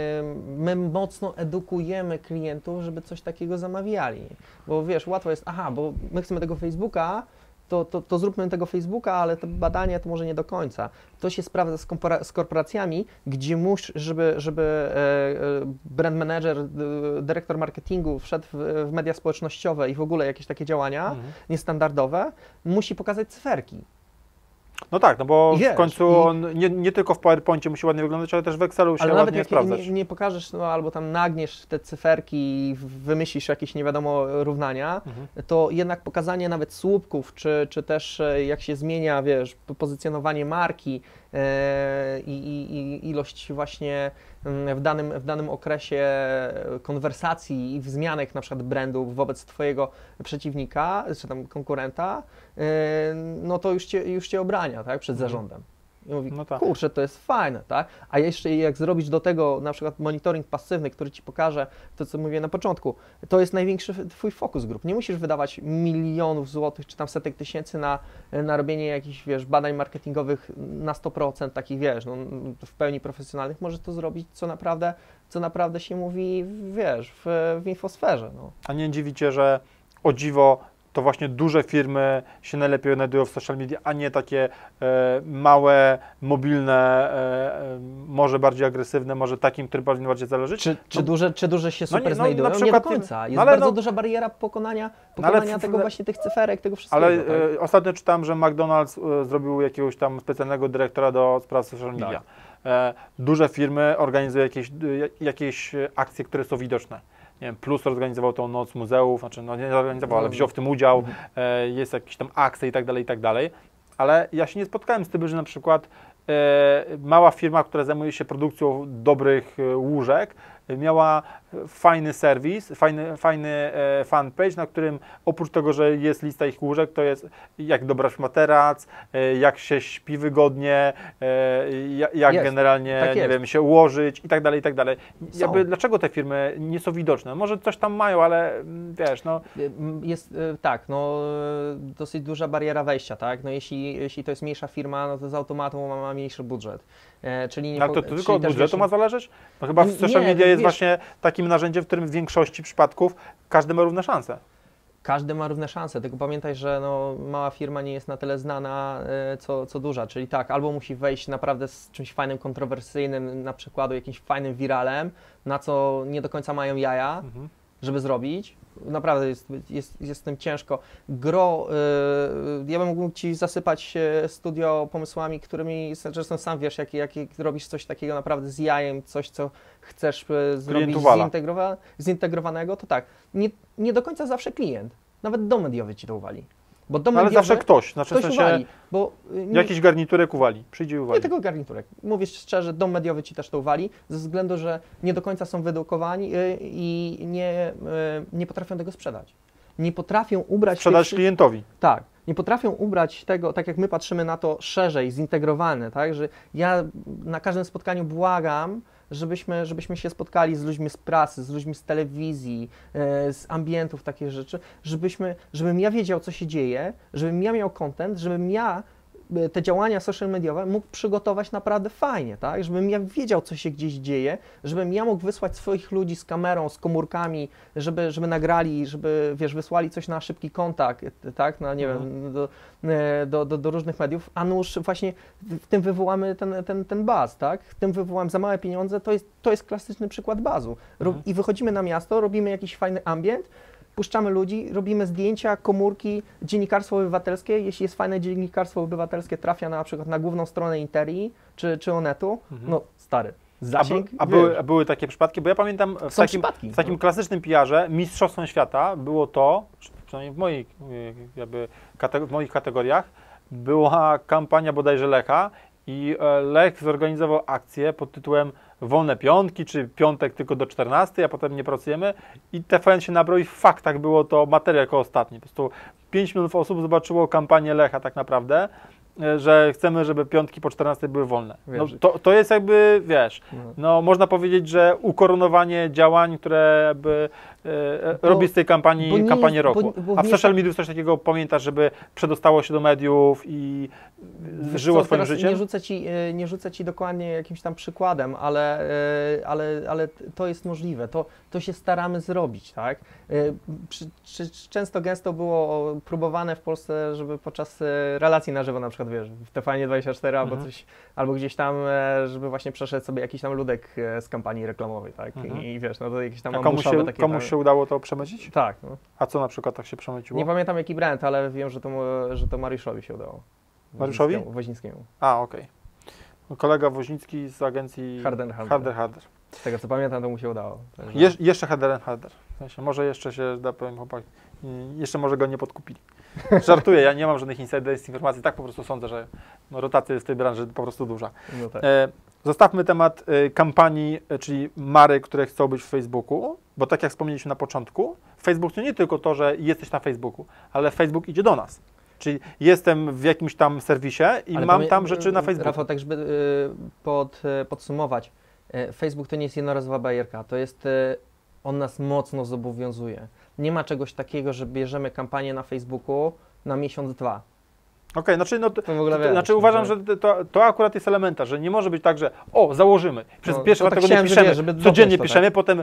my mocno edukujemy klientów, żeby coś takiego zamawiali. Bo wiesz, łatwo jest, aha, bo my chcemy tego Facebooka, to, to, to zróbmy tego Facebooka, ale te badania to może nie do końca. To się sprawdza z, z korporacjami, gdzie musz, żeby, żeby e, brand manager, dyrektor marketingu wszedł w, w media społecznościowe i w ogóle jakieś takie działania mhm. niestandardowe, musi pokazać cyferki. No tak, no bo wiesz, w końcu i... on nie, nie tylko w PowerPoincie musi ładnie wyglądać, ale też w Excelu się ale ładnie nawet jak sprawdzać. Nie, nie pokażesz, no albo tam nagniesz te cyferki i wymyślisz jakieś nie wiadomo równania, mhm. to jednak pokazanie nawet słupków, czy, czy też jak się zmienia, wiesz, pozycjonowanie marki e, i, i ilość właśnie w danym, w danym okresie konwersacji i wzmianek na przykład brandów wobec Twojego przeciwnika, czy tam konkurenta, no to już Cię, już cię obrania, tak, przed zarządem. I mówi, no tak. Kurczę, to jest fajne, tak? A jeszcze jak zrobić do tego na przykład monitoring pasywny, który Ci pokaże to, co mówię na początku, to jest największy Twój fokus grup. Nie musisz wydawać milionów złotych, czy tam setek tysięcy na, na robienie jakichś, wiesz, badań marketingowych na sto procent takich, wiesz, no, w pełni profesjonalnych. Możesz to zrobić, co naprawdę, co naprawdę się mówi, wiesz, w, w infosferze. No. A nie dziwi Cię, że o dziwo to właśnie duże firmy się najlepiej odnajdują w social media, a nie takie e, małe, mobilne, e, może bardziej agresywne, może takim, który powinien bardziej zależeć. Czy, no, czy, duże, czy duże się super no nie, no, znajdują? na przykład, nie do końca. Jest no, ale bardzo no, duża bariera pokonania, pokonania tego właśnie tych cyferek, tego wszystkiego. Ale tak? e, ostatnio czytałem, że McDonald's e, zrobił jakiegoś tam specjalnego dyrektora do spraw social media. Tak. E, duże firmy organizują jakieś, jakieś akcje, które są widoczne. Nie wiem, Plus organizował tą noc muzeów, znaczy no nie organizował, ale wziął w tym udział, mhm. e, jest jakieś tam akcje i tak dalej, i tak dalej. Ale ja się nie spotkałem z tym, że na przykład e, mała firma, która zajmuje się produkcją dobrych e, łóżek, miała fajny serwis, fajny, fajny e, fanpage, na którym oprócz tego, że jest lista ich łóżek, to jest jak dobrać materac, e, jak się śpi wygodnie, e, jak jest, generalnie tak nie wiem, się ułożyć i tak dalej, i tak dalej. Jakby, dlaczego te firmy nie są widoczne? Może coś tam mają, ale wiesz, no... Jest tak, no dosyć duża bariera wejścia, tak? No jeśli, jeśli to jest mniejsza firma, no to z automatu ma, ma mniejszy budżet. E, czyli nie ale to, to tylko od budżetu wiesz, ma zależeć? No chyba w social media jest wiesz, właśnie takim narzędziem, w którym w większości przypadków każdy ma równe szanse. Każdy ma równe szanse, tylko pamiętaj, że no, mała firma nie jest na tyle znana, e, co, co duża, czyli tak, albo musi wejść naprawdę z czymś fajnym, kontrowersyjnym, na przykładu jakimś fajnym wiralem, na co nie do końca mają jaja, mhm. żeby zrobić. Naprawdę jest, jest, jest z tym ciężko. Gro, yy, ja bym mógł Ci zasypać studio pomysłami, którymi, zresztą sam wiesz, jak, jak, jak robisz coś takiego naprawdę z jajem, coś, co chcesz yy, zrobić zintegrowa zintegrowanego, to tak, nie, nie do końca zawsze klient, nawet dom mediowy Ci to uwali. Bo dom ale mediowy, zawsze ktoś, znaczy ktoś w sensie uwali, bo nie, jakiś garniturek uwali, przyjdzie i uwali. Nie tylko garniturek. Mówię szczerze, dom mediowy Ci też to uwali, ze względu, że nie do końca są wyedukowani yy, i nie, yy, nie potrafią tego sprzedać. Nie potrafią ubrać... Sprzedać tych, klientowi. Tak. Nie potrafią ubrać tego, tak jak my patrzymy na to, szerzej, zintegrowane, tak, że ja na każdym spotkaniu błagam, żebyśmy, żebyśmy się spotkali z ludźmi z prasy, z ludźmi z telewizji, e, z ambientów, takie rzeczy, żebyśmy, żebym ja wiedział, co się dzieje, żebym ja miał content, żebym ja te działania social mediowe mógł przygotować naprawdę fajnie, tak? Żebym ja wiedział, co się gdzieś dzieje, żebym ja mógł wysłać swoich ludzi z kamerą, z komórkami, żeby, żeby nagrali, żeby, wiesz, wysłali coś na szybki kontakt, tak? Na, nie mhm. wiem, do, do, do, do różnych mediów, a nuż właśnie w tym wywołamy ten, ten, ten baz, tak? W tym wywołamy za małe pieniądze, to jest, to jest klasyczny przykład bazu. Mhm. I wychodzimy na miasto, robimy jakiś fajny ambient, puszczamy ludzi, robimy zdjęcia, komórki, dziennikarstwo obywatelskie. Jeśli jest fajne dziennikarstwo obywatelskie, trafia na przykład na główną stronę Interii czy, czy Onetu, mhm. no stary, zasięg. A, a, były, a były takie przypadki? Bo ja pamiętam w Są takim, przypadki, w takim no. klasycznym P R-ze mistrzostwem świata było to, przynajmniej w, moich, jakby, w moich kategoriach, była kampania bodajże Lecha i Lech zorganizował akcję pod tytułem Wolne piątki, czy piątek tylko do czternastej, a potem nie pracujemy i T V N się nabrał i w faktach było to materiał jako ostatni. Po prostu pięć milionów osób zobaczyło kampanię Lecha tak naprawdę, że chcemy, żeby piątki po czternastej były wolne. No, to, to jest jakby, wiesz, no można powiedzieć, że ukoronowanie działań, które jakby e, bo, robi z tej kampanii kampanię jest, roku. Bo, bo a w social media coś takiego pamiętasz, żeby przedostało się do mediów i żyło co, swoim życiem? Nie rzucę, ci, nie rzucę Ci dokładnie jakimś tam przykładem, ale, ale, ale to jest możliwe. To, to się staramy zrobić, tak? Często, gęsto było próbowane w Polsce, żeby podczas relacji na żywo na przykład, wiesz, w T V N dwadzieścia cztery mhm. albo coś, albo gdzieś tam, żeby właśnie przeszedł sobie jakiś tam ludek z kampanii reklamowej, tak? Mhm. I, I wiesz, no to jakieś tam komuś się, takie komuś tam... się udało to przemycić? Tak. No. A co na przykład tak się przemyciło? Nie pamiętam jaki brand, ale wiem, że to, że to Mariuszowi się udało. Mariuszowi? Woźnickiemu. A, okej. Okay. Kolega Woźnicki z agencji Harder Harder. Harder, Harder. Z tego co pamiętam, to mu się udało. Także... Je, jeszcze Harder Harder. W sensie, może jeszcze się, da powiem chłopaki, jeszcze może go nie podkupili. Żartuję, ja nie mam żadnych insiderskich informacji, tak po prostu sądzę, że no, rotacja jest w tej branży po prostu duża. No tak. e, zostawmy temat e, kampanii, e, czyli marek, które chcą być w Facebooku, bo tak jak wspomnieliśmy na początku, Facebook to nie tylko to, że jesteś na Facebooku, ale Facebook idzie do nas. Czyli jestem w jakimś tam serwisie i ale mam tam rzeczy na Facebooku. Rafał, tak żeby y, pod, y, podsumować, y, Facebook to nie jest jednorazowa bajerka, to jest, y, on nas mocno zobowiązuje. Nie ma czegoś takiego, że bierzemy kampanię na Facebooku na miesiąc, dwa. Okej, okay, znaczy, no, to, to w ogóle to, wiesz, znaczy uważam, że to, to akurat jest elementarz, że nie może być tak, że o, założymy, przez no, pierwszy raz tak tego nie piszemy, żeby, żeby codziennie to, piszemy, tak? potem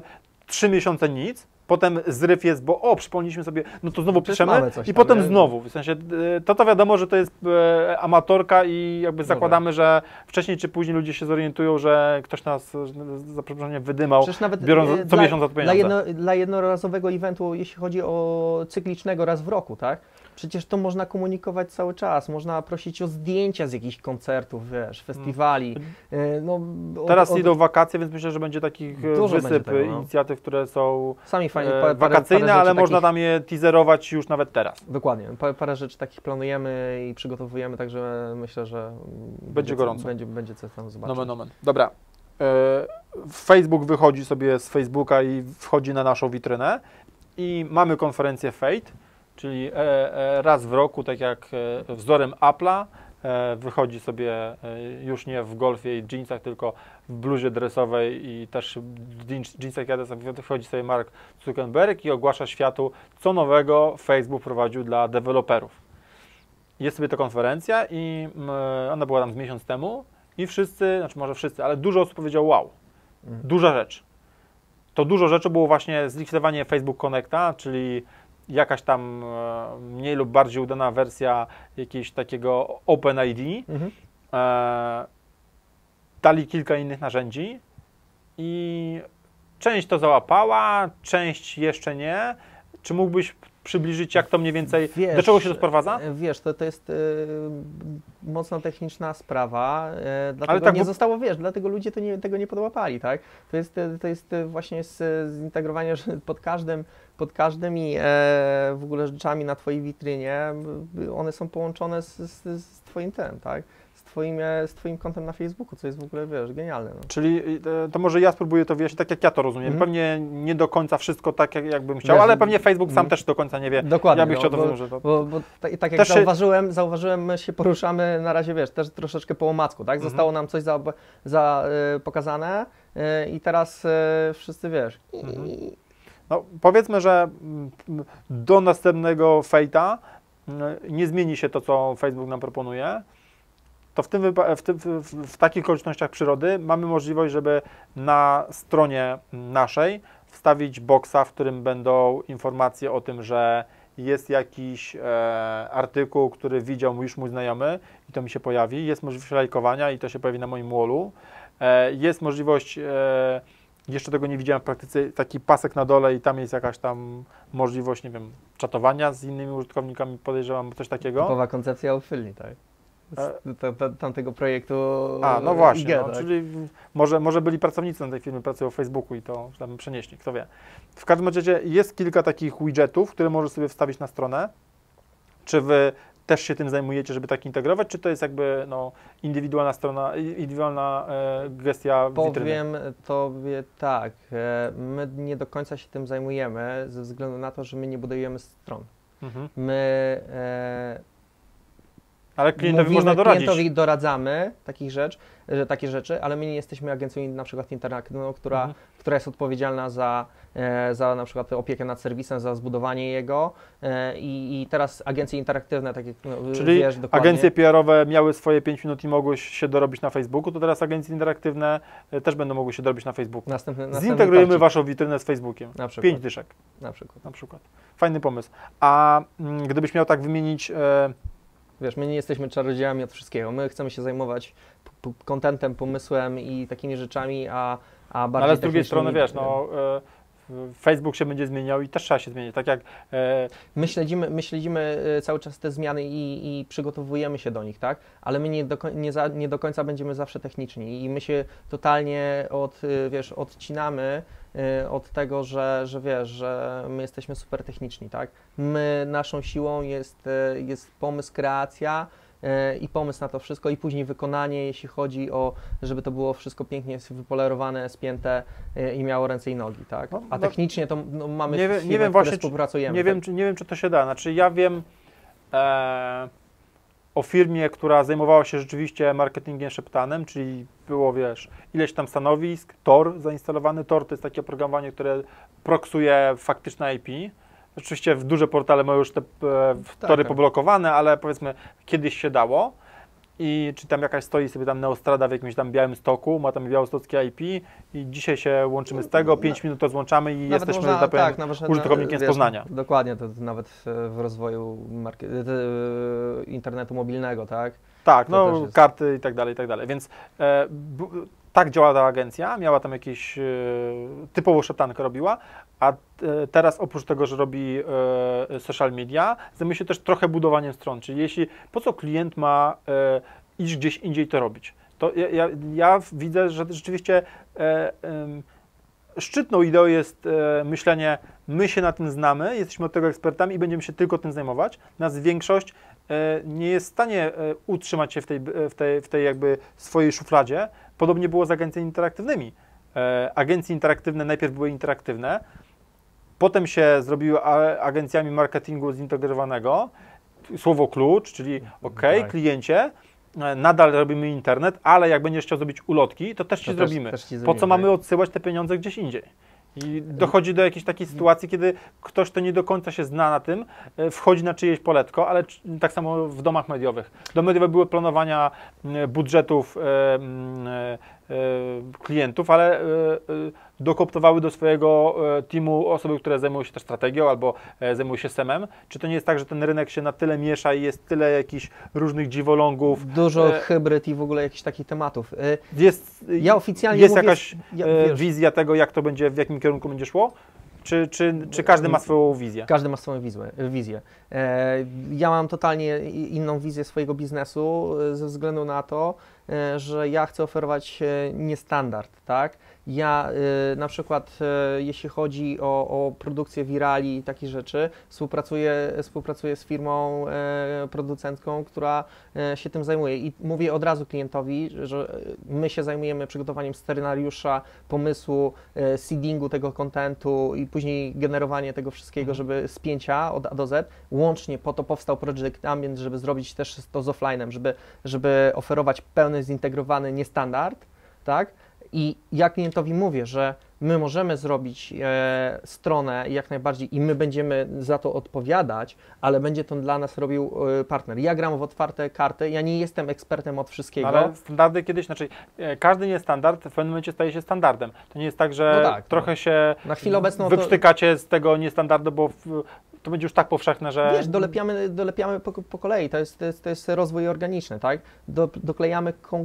trzy miesiące nic, potem zryw jest, bo o, przypomnieliśmy sobie, no to znowu piszemy i potem tam, znowu. W sensie to to wiadomo, że to jest e, amatorka i jakby zakładamy, że wcześniej czy później ludzie się zorientują, że ktoś nas za przeproszeniem wydymał, nawet, biorąc co dla, miesiąc za to pieniądze. Dla, jedno, dla jednorazowego eventu, jeśli chodzi o cyklicznego raz w roku, tak? Przecież to można komunikować cały czas, można prosić o zdjęcia z jakichś koncertów, wiesz, festiwali. No, Teraz od, od... idą wakacje, więc myślę, że będzie takich wysyp tego, no. inicjatyw, które są Sami fajnie, parę, wakacyjne, parę ale można takich... tam je teaserować już nawet teraz. Dokładnie, parę, parę rzeczy takich planujemy i przygotowujemy, także myślę, że będzie, będzie gorąco. Będzie, będzie co tam zobaczyć. Nomen, nomen. Dobra. Facebook wychodzi sobie z Facebooka i wchodzi na naszą witrynę i mamy konferencję Fate, czyli raz w roku, tak jak wzorem Apple'a, wychodzi sobie już nie w golfie i jeansach, tylko w bluzie dresowej i też w jeansach i wychodzi sobie Mark Zuckerberg i ogłasza światu, co nowego Facebook prowadził dla deweloperów. Jest sobie ta konferencja i ona była tam z miesiąc temu i wszyscy, znaczy może wszyscy, ale dużo osób powiedziało wow, duża rzecz. To dużo rzeczy było właśnie zlikwidowanie Facebook Connecta, czyli jakaś tam mniej lub bardziej udana wersja jakiegoś takiego OpenID. Mhm. E, dali kilka innych narzędzi i część to załapała, część jeszcze nie. Czy mógłbyś przybliżyć, jak to mniej więcej, wiesz, do czego się to sprowadza? Wiesz, to, to jest y, mocno techniczna sprawa, y, dlatego ale tak, nie bo... zostało, wiesz, dlatego ludzie to nie, tego nie podłapali, tak? To jest, to jest właśnie z, zintegrowanie pod każdym, pod każdymi e, w ogóle rzeczami na Twojej witrynie, one są połączone z, z, z Twoim tym, tak? Z twoim, z twoim kontem na Facebooku, co jest w ogóle, wiesz, genialne. No. Czyli to może ja spróbuję to wyjaśnić tak, jak ja to rozumiem. Mm. Pewnie nie do końca wszystko tak, jak, jak bym chciał, wiesz, ale pewnie Facebook sam mm. też do końca nie wie. Dokładnie. Ja bym no, chciał to bo, że to... bo, bo tak, tak jak zauważyłem, się... zauważyłem, my się poruszamy na razie, wiesz, też troszeczkę po omacku, tak? Zostało mm-hmm. nam coś za, za y, pokazane y, i teraz y, wszyscy, wiesz... Mm-hmm. No, powiedzmy, że do następnego Fate'a nie zmieni się to, co Facebook nam proponuje, to w, tym, w, tym, w, w takich okolicznościach przyrody mamy możliwość, żeby na stronie naszej wstawić boxa, w którym będą informacje o tym, że jest jakiś e, artykuł, który widział już mój znajomy i to mi się pojawi, jest możliwość lajkowania i to się pojawi na moim wallu, e, jest możliwość, e, jeszcze tego nie widziałem w praktyce, taki pasek na dole i tam jest jakaś tam możliwość, nie wiem, czatowania z innymi użytkownikami, podejrzewam, coś takiego. Typowa koncepcja uchylni, tak? Z to, to, tamtego projektu A, no właśnie, I G, no, tak? Czyli może, może byli pracownicy na tej firmie, pracują w Facebooku i to tam przenieśli, kto wie. W każdym razie jest kilka takich widgetów, które możesz sobie wstawić na stronę. Czy wy też się tym zajmujecie, żeby tak integrować, czy to jest jakby no, indywidualna strona, indywidualna e, gestia Powiem witryny? Powiem Tobie tak, e, my nie do końca się tym zajmujemy, ze względu na to, że my nie budujemy stron. Mhm. My... E, Ale klientowi można doradzić. Klientowi doradzamy takich rzecz, że takie rzeczy, ale my nie jesteśmy agencją na przykład interaktywną, która, mhm. która jest odpowiedzialna za, e, za na przykład opiekę nad serwisem, za zbudowanie jego e, i, i teraz agencje interaktywne, tak jak no, Czyli wiesz dokładnie. Agencje P R-owe miały swoje pięć minut i mogły się dorobić na Facebooku, to teraz agencje interaktywne też będą mogły się dorobić na Facebooku. Następny, następny Zintegrujemy torcik. Waszą witrynę z Facebookiem. Na przykład. Pięć dyszek. Na przykład. Na przykład. Fajny pomysł. A m, gdybyś miał tak wymienić... E, Wiesz, my nie jesteśmy czarodziejami od wszystkiego. My chcemy się zajmować kontentem, pomysłem i takimi rzeczami, a, a bardziej... Ale z drugiej strony, wiesz, no, e, Facebook się będzie zmieniał i też trzeba się zmienić. Tak jak... E... My, śledzimy, my śledzimy cały czas te zmiany i, i przygotowujemy się do nich, tak? Ale my nie do, nie, za, nie do końca będziemy zawsze techniczni i my się totalnie od, wiesz, odcinamy od tego, że, że wiesz, że my jesteśmy super techniczni, tak? My, naszą siłą jest, jest pomysł, kreacja i pomysł na to wszystko i później wykonanie, jeśli chodzi o, żeby to było wszystko pięknie wypolerowane, spięte i miało ręce i nogi, tak? A no, technicznie to no, mamy nie firmy, nie wiem, właśnie, współpracujemy. Nie, tak? wiem, czy, nie wiem, czy to się da. Znaczy ja wiem e, o firmie, która zajmowała się rzeczywiście marketingiem szeptanem, czyli było, wiesz, ileś tam stanowisk, Tor zainstalowany. Tor to jest takie oprogramowanie, które proksuje faktyczne I P. Oczywiście duże portale mają już te e, tory tak, poblokowane, ale powiedzmy kiedyś się dało. i czy tam jakaś stoi sobie tam Neostrada w jakimś tam białym stoku, ma tam białostockie I P i dzisiaj się łączymy z tego, pięć minut to złączamy i nawet jesteśmy, można, tak powiem, tak, użytkownikiem z Poznania. Dokładnie, to nawet w rozwoju market, internetu mobilnego, tak? Tak, to no jest... karty i tak dalej, i tak dalej, więc e, b, tak działała ta agencja, miała tam jakieś e, typowo szeptankę robiła, a e, teraz oprócz tego, że robi e, social media, zajmuje się też trochę budowaniem stron, czyli jeśli, po co klient ma e, iść gdzieś indziej to robić, to ja, ja, ja widzę, że rzeczywiście e, e, szczytną ideą jest e, myślenie, my się na tym znamy, jesteśmy od tego ekspertami i będziemy się tylko tym zajmować, natomiast większość e, nie jest w stanie e, utrzymać się w tej, w, tej, w tej jakby swojej szufladzie. Podobnie było z agencjami interaktywnymi. E, agencje interaktywne najpierw były interaktywne, potem się zrobiły agencjami marketingu zintegrowanego, słowo klucz, czyli ok, tak. kliencie, nadal robimy internet, ale jak będziesz chciał zrobić ulotki, to też ci to zrobimy. Też, też ci zrobimy. Po co mamy odsyłać te pieniądze gdzieś indziej? I dochodzi do jakiejś takiej sytuacji, kiedy ktoś, kto nie do końca się zna na tym, wchodzi na czyjeś poletko, ale tak samo w domach mediowych. Domy mediowe były planowania budżetów klientów, ale dokoptowały do swojego teamu osoby, które zajmują się też strategią albo zajmują się semem. Czy to nie jest tak, że ten rynek się na tyle miesza i jest tyle jakichś różnych dziwolągów? Dużo e... hybryd i w ogóle jakichś takich tematów. Jest, ja oficjalnie jest mówię, jakaś ja, wizja tego, jak to będzie, w jakim kierunku będzie szło? Czy, czy, czy każdy ma swoją wizję? Każdy ma swoją wizję. Ja mam totalnie inną wizję swojego biznesu ze względu na to, że ja chcę oferować niestandard, tak? Ja y, na przykład y, jeśli chodzi o, o produkcję wirali i takie rzeczy, współpracuję, współpracuję z firmą y, producentką, która y, się tym zajmuje i mówię od razu klientowi, że my się zajmujemy przygotowaniem scenariusza, pomysłu, y, seedingu tego kontentu i później generowanie tego wszystkiego, żeby spięcia od A do Z, łącznie po to powstał Project Ambient, żeby zrobić też to z offline'em, żeby, żeby oferować pełny, zintegrowany niestandard, tak? I ja klientowi mówię, że my możemy zrobić e, stronę jak najbardziej i my będziemy za to odpowiadać, ale będzie to dla nas robił e, partner. Ja gram w otwarte karty, ja nie jestem ekspertem od wszystkiego. Ale standardy kiedyś, znaczy e, każdy niestandard w pewnym momencie staje się standardem. To nie jest tak, że no tak, trochę no. się na chwilę obecną wyprztykacie to... z tego niestandardu, bo w, to będzie już tak powszechne, że... Wiesz, dolepiamy, dolepiamy po, po kolei, to jest, to, jest, to jest rozwój organiczny, tak? Do, doklejamy e,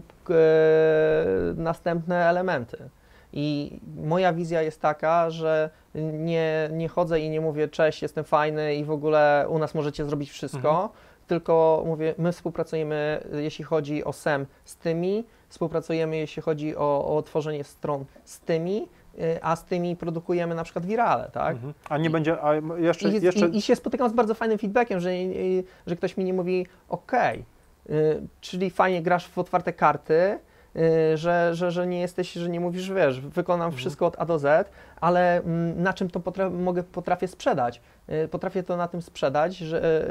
następne elementy. I moja wizja jest taka, że nie, nie chodzę i nie mówię cześć, jestem fajny i w ogóle u nas możecie zrobić wszystko, mhm. tylko mówię, my współpracujemy, jeśli chodzi o sem z tymi, współpracujemy, jeśli chodzi o, o tworzenie stron z tymi, a z tymi produkujemy na przykład wirale, tak? Mhm. A nie będzie, a jeszcze... I, jeszcze... i, I się spotykam z bardzo fajnym feedbackiem, że, że ktoś mi nie mówi, okej, okay, czyli fajnie grasz w otwarte karty, Że, że, że nie jesteś, że nie mówisz, wiesz, wykonam mhm. wszystko od A do Z, ale na czym to potra mogę, potrafię sprzedać? Potrafię to na tym sprzedać, że,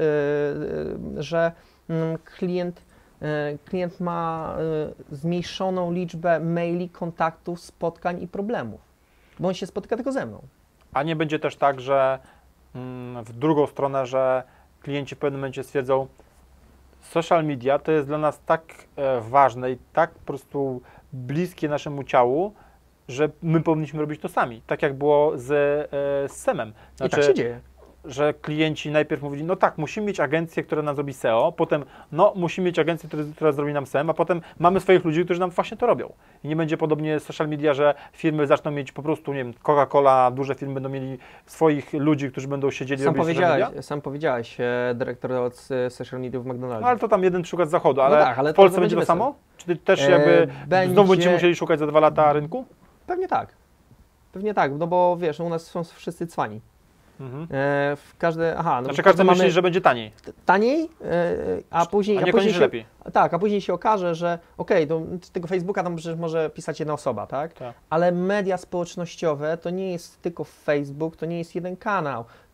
że klient, klient ma zmniejszoną liczbę maili, kontaktów, spotkań i problemów, bo on się spotyka tylko ze mną. A nie będzie też tak, że w drugą stronę, że klienci w pewnym momencie stwierdzą, social media to jest dla nas tak e, ważne i tak po prostu bliskie naszemu ciału, że my powinniśmy robić to sami, tak jak było z, e, z semem. Znaczy, I tak się dzieje. Że klienci najpierw mówili, no tak, musimy mieć agencję, która nam zrobi S E O, potem, no musimy mieć agencję, która, która zrobi nam sem, a potem mamy swoich ludzi, którzy nam właśnie to robią. I nie będzie podobnie z social media, że firmy zaczną mieć po prostu, nie wiem, Coca-Cola, duże firmy będą mieli swoich ludzi, którzy będą siedzieli sam robić social media. Sam powiedziałeś, e, dyrektor od social media w McDonaldzie. No, ale to tam jeden przykład z zachodu, ale, no tak, ale w Polsce będzie to samo? Czy ty też jakby e, będzie... znowu będziecie musieli szukać za dwa lata rynku? Pewnie tak. Pewnie tak, no bo wiesz, u nas są wszyscy cwani. Mhm. E, w każde, aha, no znaczy każdy myśli, że będzie taniej. Taniej, e, a później, a a później się, lepiej. Tak, a później się okaże, że okej, okay, to tego Facebooka tam przecież może pisać jedna osoba, tak? tak? Ale media społecznościowe to nie jest tylko Facebook, to nie jest jeden kanał.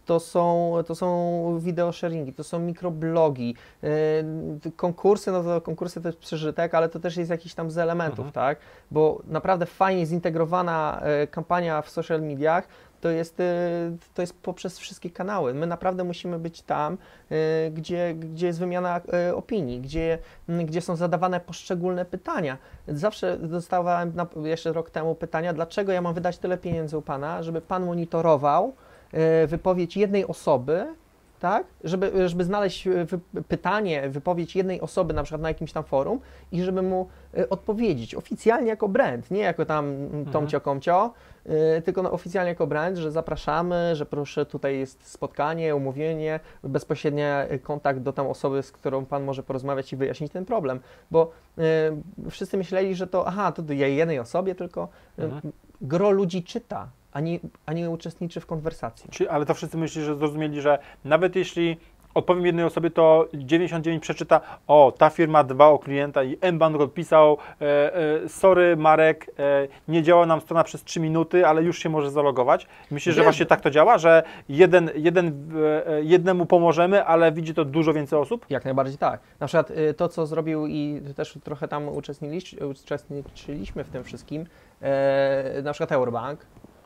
to są, to są wideo sharingi, to są mikroblogi, yy, konkursy, no to konkursy to jest przeżytek, ale to też jest jakiś tam z elementów, mhm. tak? Bo naprawdę fajnie zintegrowana yy, kampania w social mediach, to jest, to jest poprzez wszystkie kanały. My naprawdę musimy być tam, gdzie, gdzie jest wymiana opinii, gdzie, gdzie są zadawane poszczególne pytania. Zawsze dostawałem jeszcze rok temu pytania, dlaczego ja mam wydać tyle pieniędzy u Pana, żeby Pan monitorował wypowiedź jednej osoby, tak, żeby, żeby znaleźć wy, pytanie, wypowiedź jednej osoby na przykład na jakimś tam forum i żeby mu y, odpowiedzieć oficjalnie jako brand, nie jako tam tomcio komcio, y, tylko no, oficjalnie jako brand, że zapraszamy, że proszę, tutaj jest spotkanie, umówienie, bezpośredni kontakt do tam osoby, z którą Pan może porozmawiać i wyjaśnić ten problem, bo y, wszyscy myśleli, że to aha, to ja jednej osobie, tylko y, mhm. gro ludzi czyta. Ani, ani nie uczestniczy w konwersacji. Czy, ale to wszyscy myśleli, że zrozumieli, że nawet jeśli odpowiem jednej osobie, to dziewięćdziesiąt dziewięć przeczyta, o, ta firma dba o klienta i M-Bank odpisał, e, e, sorry Marek, e, nie działa nam strona przez trzy minuty, ale już się może zalogować. Myślisz, że właśnie tak to działa, że jeden, jeden, e, jednemu pomożemy, ale widzi to dużo więcej osób? Jak najbardziej tak. Na przykład y, to, co zrobił i też trochę tam uczestniczyliśmy, uczestniczyliśmy w tym wszystkim, e, na przykład Eurobank,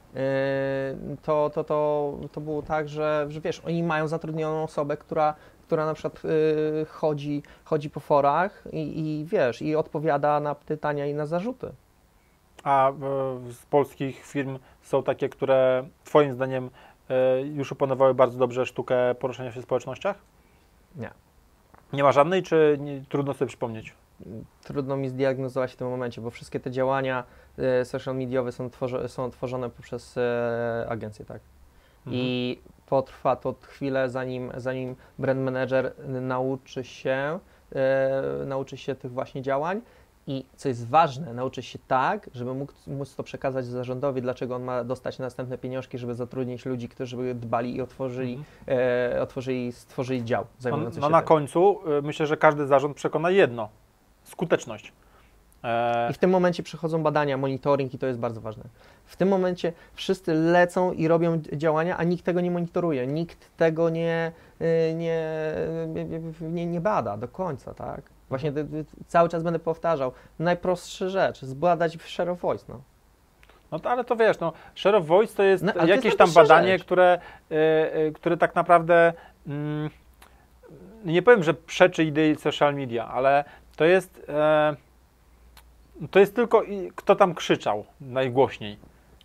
To, to, to, to było tak, że, że wiesz, oni mają zatrudnioną osobę, która, która na przykład y, chodzi, chodzi po forach i, i wiesz, i odpowiada na pytania i na zarzuty. A y, z polskich firm są takie, które Twoim zdaniem y, już opanowały bardzo dobrze sztukę poruszania się w społecznościach? Nie. Nie ma żadnej, czy nie, trudno sobie przypomnieć? Trudno mi zdiagnozować w tym momencie, bo wszystkie te działania e, social mediowe są, tworzy, są tworzone poprzez e, agencje, tak. Mhm. I potrwa to chwilę, zanim, zanim brand manager nauczy się, e, nauczy się tych właśnie działań i co jest ważne, nauczy się tak, żeby mógł, móc to przekazać zarządowi, dlaczego on ma dostać następne pieniążki, żeby zatrudnić ludzi, którzy by dbali i otworzyli, mhm. e, otworzyli stworzyli dział zajmujący no, się no na tym. końcu y, myślę, że każdy zarząd przekona jedno. Skuteczność. E... I w tym momencie przychodzą badania, monitoring i to jest bardzo ważne. W tym momencie wszyscy lecą i robią działania, a nikt tego nie monitoruje, nikt tego nie, nie, nie, nie bada do końca, tak? Właśnie cały czas będę powtarzał, najprostsza rzecz, zbadać w share of voice, no. No to, ale to wiesz, no, share of voice to jest no, jakieś jest tam badanie, które, y, y, które tak naprawdę, y, nie powiem, że przeczy idei social media, ale to jest, e, to jest tylko i, kto tam krzyczał najgłośniej.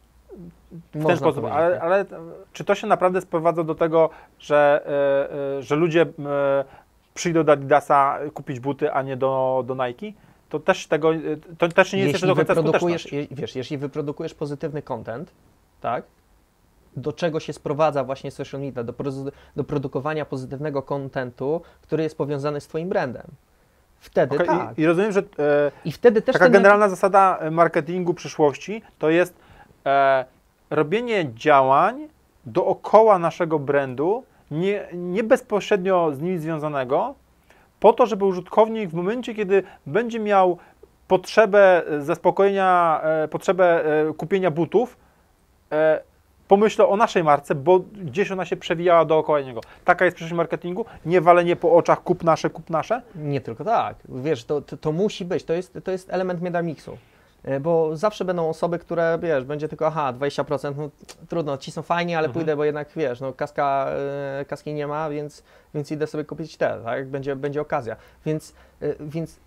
W Można ten sposób. Ale, ale czy to się naprawdę sprowadza do tego, że, e, e, że ludzie e, przyjdą do Adidasa kupić buty, a nie do, do Nike? To też tego, to też nie jest jeszcze do końca skuteczność. Wiesz, jeśli wyprodukujesz pozytywny content, tak? Do czego się sprowadza właśnie social media, do, do produkowania pozytywnego contentu, który jest powiązany z Twoim brandem. Wtedy okay, tak. I, I rozumiem, że e, I wtedy też taka ten... generalna zasada marketingu przyszłości to jest e, robienie działań dookoła naszego brandu, nie, nie bezpośrednio z nim związanego, po to, żeby użytkownik w momencie, kiedy będzie miał potrzebę zaspokojenia, e, potrzebę e, kupienia butów, e, pomyślę o naszej marce, bo gdzieś ona się przewijała dookoła niego. Taka jest przyszłość marketingu, nie walenie po oczach, kup nasze, kup nasze? Nie tylko tak. Wiesz, to, to, to musi być, to jest, to jest element medamixu. Bo zawsze będą osoby, które, wiesz, będzie tylko, aha, dwadzieścia procent, no trudno, ci są fajni, ale mhm. pójdę, bo jednak, wiesz, no kaska, y, kaski nie ma, więc, więc idę sobie kupić te, tak, będzie, będzie okazja. Więc, y, więc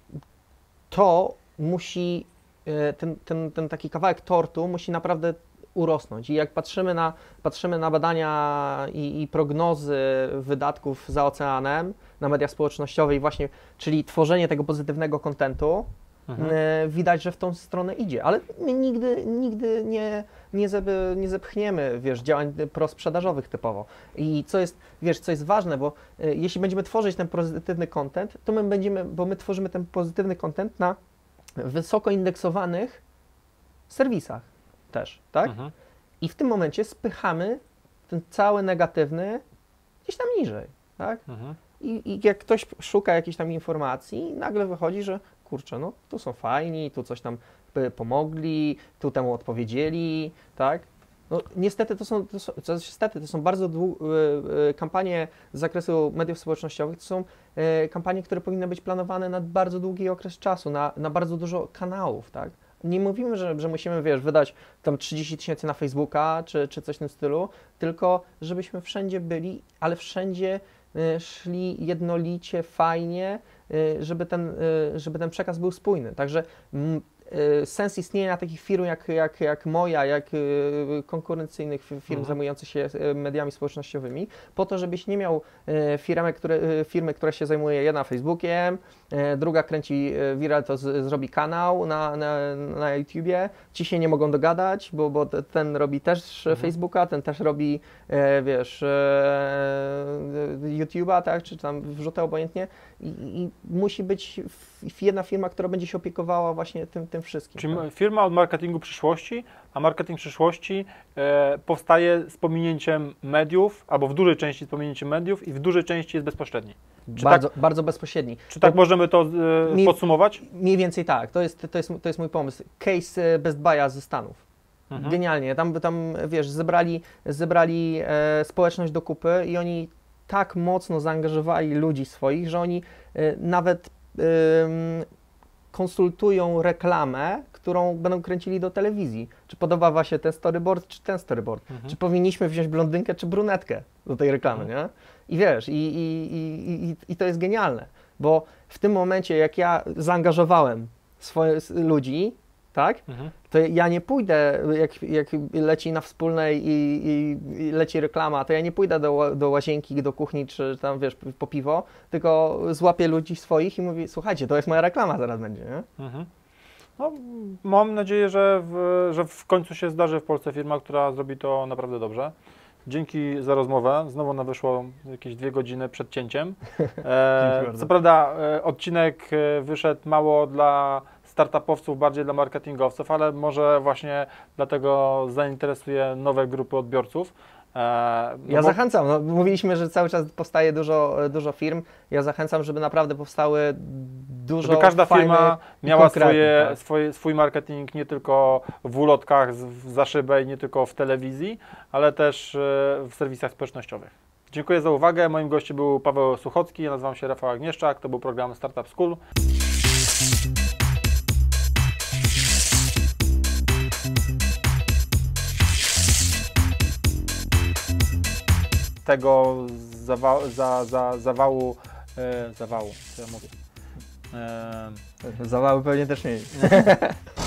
to musi, y, ten, ten, ten taki kawałek tortu musi naprawdę urosnąć. I jak patrzymy na, patrzymy na badania i, i prognozy wydatków za oceanem na mediach społecznościowych właśnie, czyli tworzenie tego pozytywnego kontentu, mhm. widać, że w tą stronę idzie, ale my nigdy, nigdy nie, nie, zeby, nie zepchniemy, wiesz, działań prosprzedażowych typowo. I co jest, wiesz, co jest ważne, bo y, jeśli będziemy tworzyć ten pozytywny content, to my będziemy, bo my tworzymy ten pozytywny content na wysoko indeksowanych serwisach też, tak? Mhm. I w tym momencie spychamy ten cały negatywny gdzieś tam niżej, tak? Mhm. I, I jak ktoś szuka jakiejś tam informacji, nagle wychodzi, że kurczę, no tu są fajni, tu coś tam pomogli, tu temu odpowiedzieli, tak? No, niestety to są, to są, to niestety to są bardzo dłu, y, y, kampanie z zakresu mediów społecznościowych, to są y, kampanie, które powinny być planowane na bardzo długi okres czasu, na, na bardzo dużo kanałów, tak? Nie mówimy, że, że musimy, wiesz, wydać tam trzydzieści tysięcy na Facebooka czy, czy coś w tym stylu, tylko żebyśmy wszędzie byli, ale wszędzie y, szli jednolicie, fajnie, y, żeby, ten, y, żeby ten przekaz był spójny. Także m, sens istnienia takich firm jak, jak, jak moja, jak konkurencyjnych firm mhm. zajmujących się mediami społecznościowymi, po to, żebyś nie miał firmy, które, firmy, która się zajmuje jedna Facebookiem, druga kręci viral, to z, zrobi kanał na, na, na YouTubie, ci się nie mogą dogadać, bo, bo ten robi też mhm. Facebooka, ten też robi, wiesz, YouTube'a, tak, czy tam wrzutę obojętnie i, i musi być jedna firma, która będzie się opiekowała właśnie tym, tym wszystkim. Czyli tak? firma od marketingu przyszłości, a marketing przyszłości e, powstaje z pominięciem mediów, albo w dużej części z pominięciem mediów i w dużej części jest bezpośredni. Czy bardzo, tak, bardzo bezpośredni. Czy tak to, możemy to e, mi, podsumować? Mniej więcej tak. To jest, to jest, to jest mój pomysł. Case Best Buy'a ze Stanów. Mhm. Genialnie. Tam, tam wiesz, zebrali, zebrali e, społeczność do kupy i oni tak mocno zaangażowali ludzi swoich, że oni e, nawet e, konsultują reklamę, którą będą kręcili do telewizji. Czy podoba Wam się ten storyboard, czy ten storyboard? Mhm. Czy powinniśmy wziąć blondynkę, czy brunetkę do tej reklamy, mhm. nie? I wiesz, i, i, i, i, i to jest genialne, bo w tym momencie, jak ja zaangażowałem swoje ludzi, tak, mhm. to ja nie pójdę, jak, jak leci na wspólnej i, i, i leci reklama, to ja nie pójdę do, do łazienki, do kuchni, czy tam, wiesz, po piwo, tylko złapię ludzi swoich i mówię, słuchajcie, to jest moja reklama, zaraz będzie, nie? Mhm. No, mam nadzieję, że w, że w końcu się zdarzy w Polsce firma, która zrobi to naprawdę dobrze. Dzięki za rozmowę. Znowu ona wyszło jakieś dwie godziny przed cięciem. E, co prawda e, odcinek wyszedł mało dla startupowców, bardziej dla marketingowców, ale może właśnie dlatego zainteresuje nowe grupy odbiorców. E, no ja bo... zachęcam, no, mówiliśmy, że cały czas powstaje dużo, dużo firm. Ja zachęcam, żeby naprawdę powstały dużo Żeby każda firma miała swoje, tak? swoje, swój marketing nie tylko w ulotkach za szybę i nie tylko w telewizji, ale też w serwisach społecznościowych. Dziękuję za uwagę. Moim gościem był Paweł Suchocki, ja nazywam się Rafał Agnieszczak, to był program Startup School. Tego zawa za, za, zawału, e, zawału, co ja mówię? E... Zawały pewnie też nie.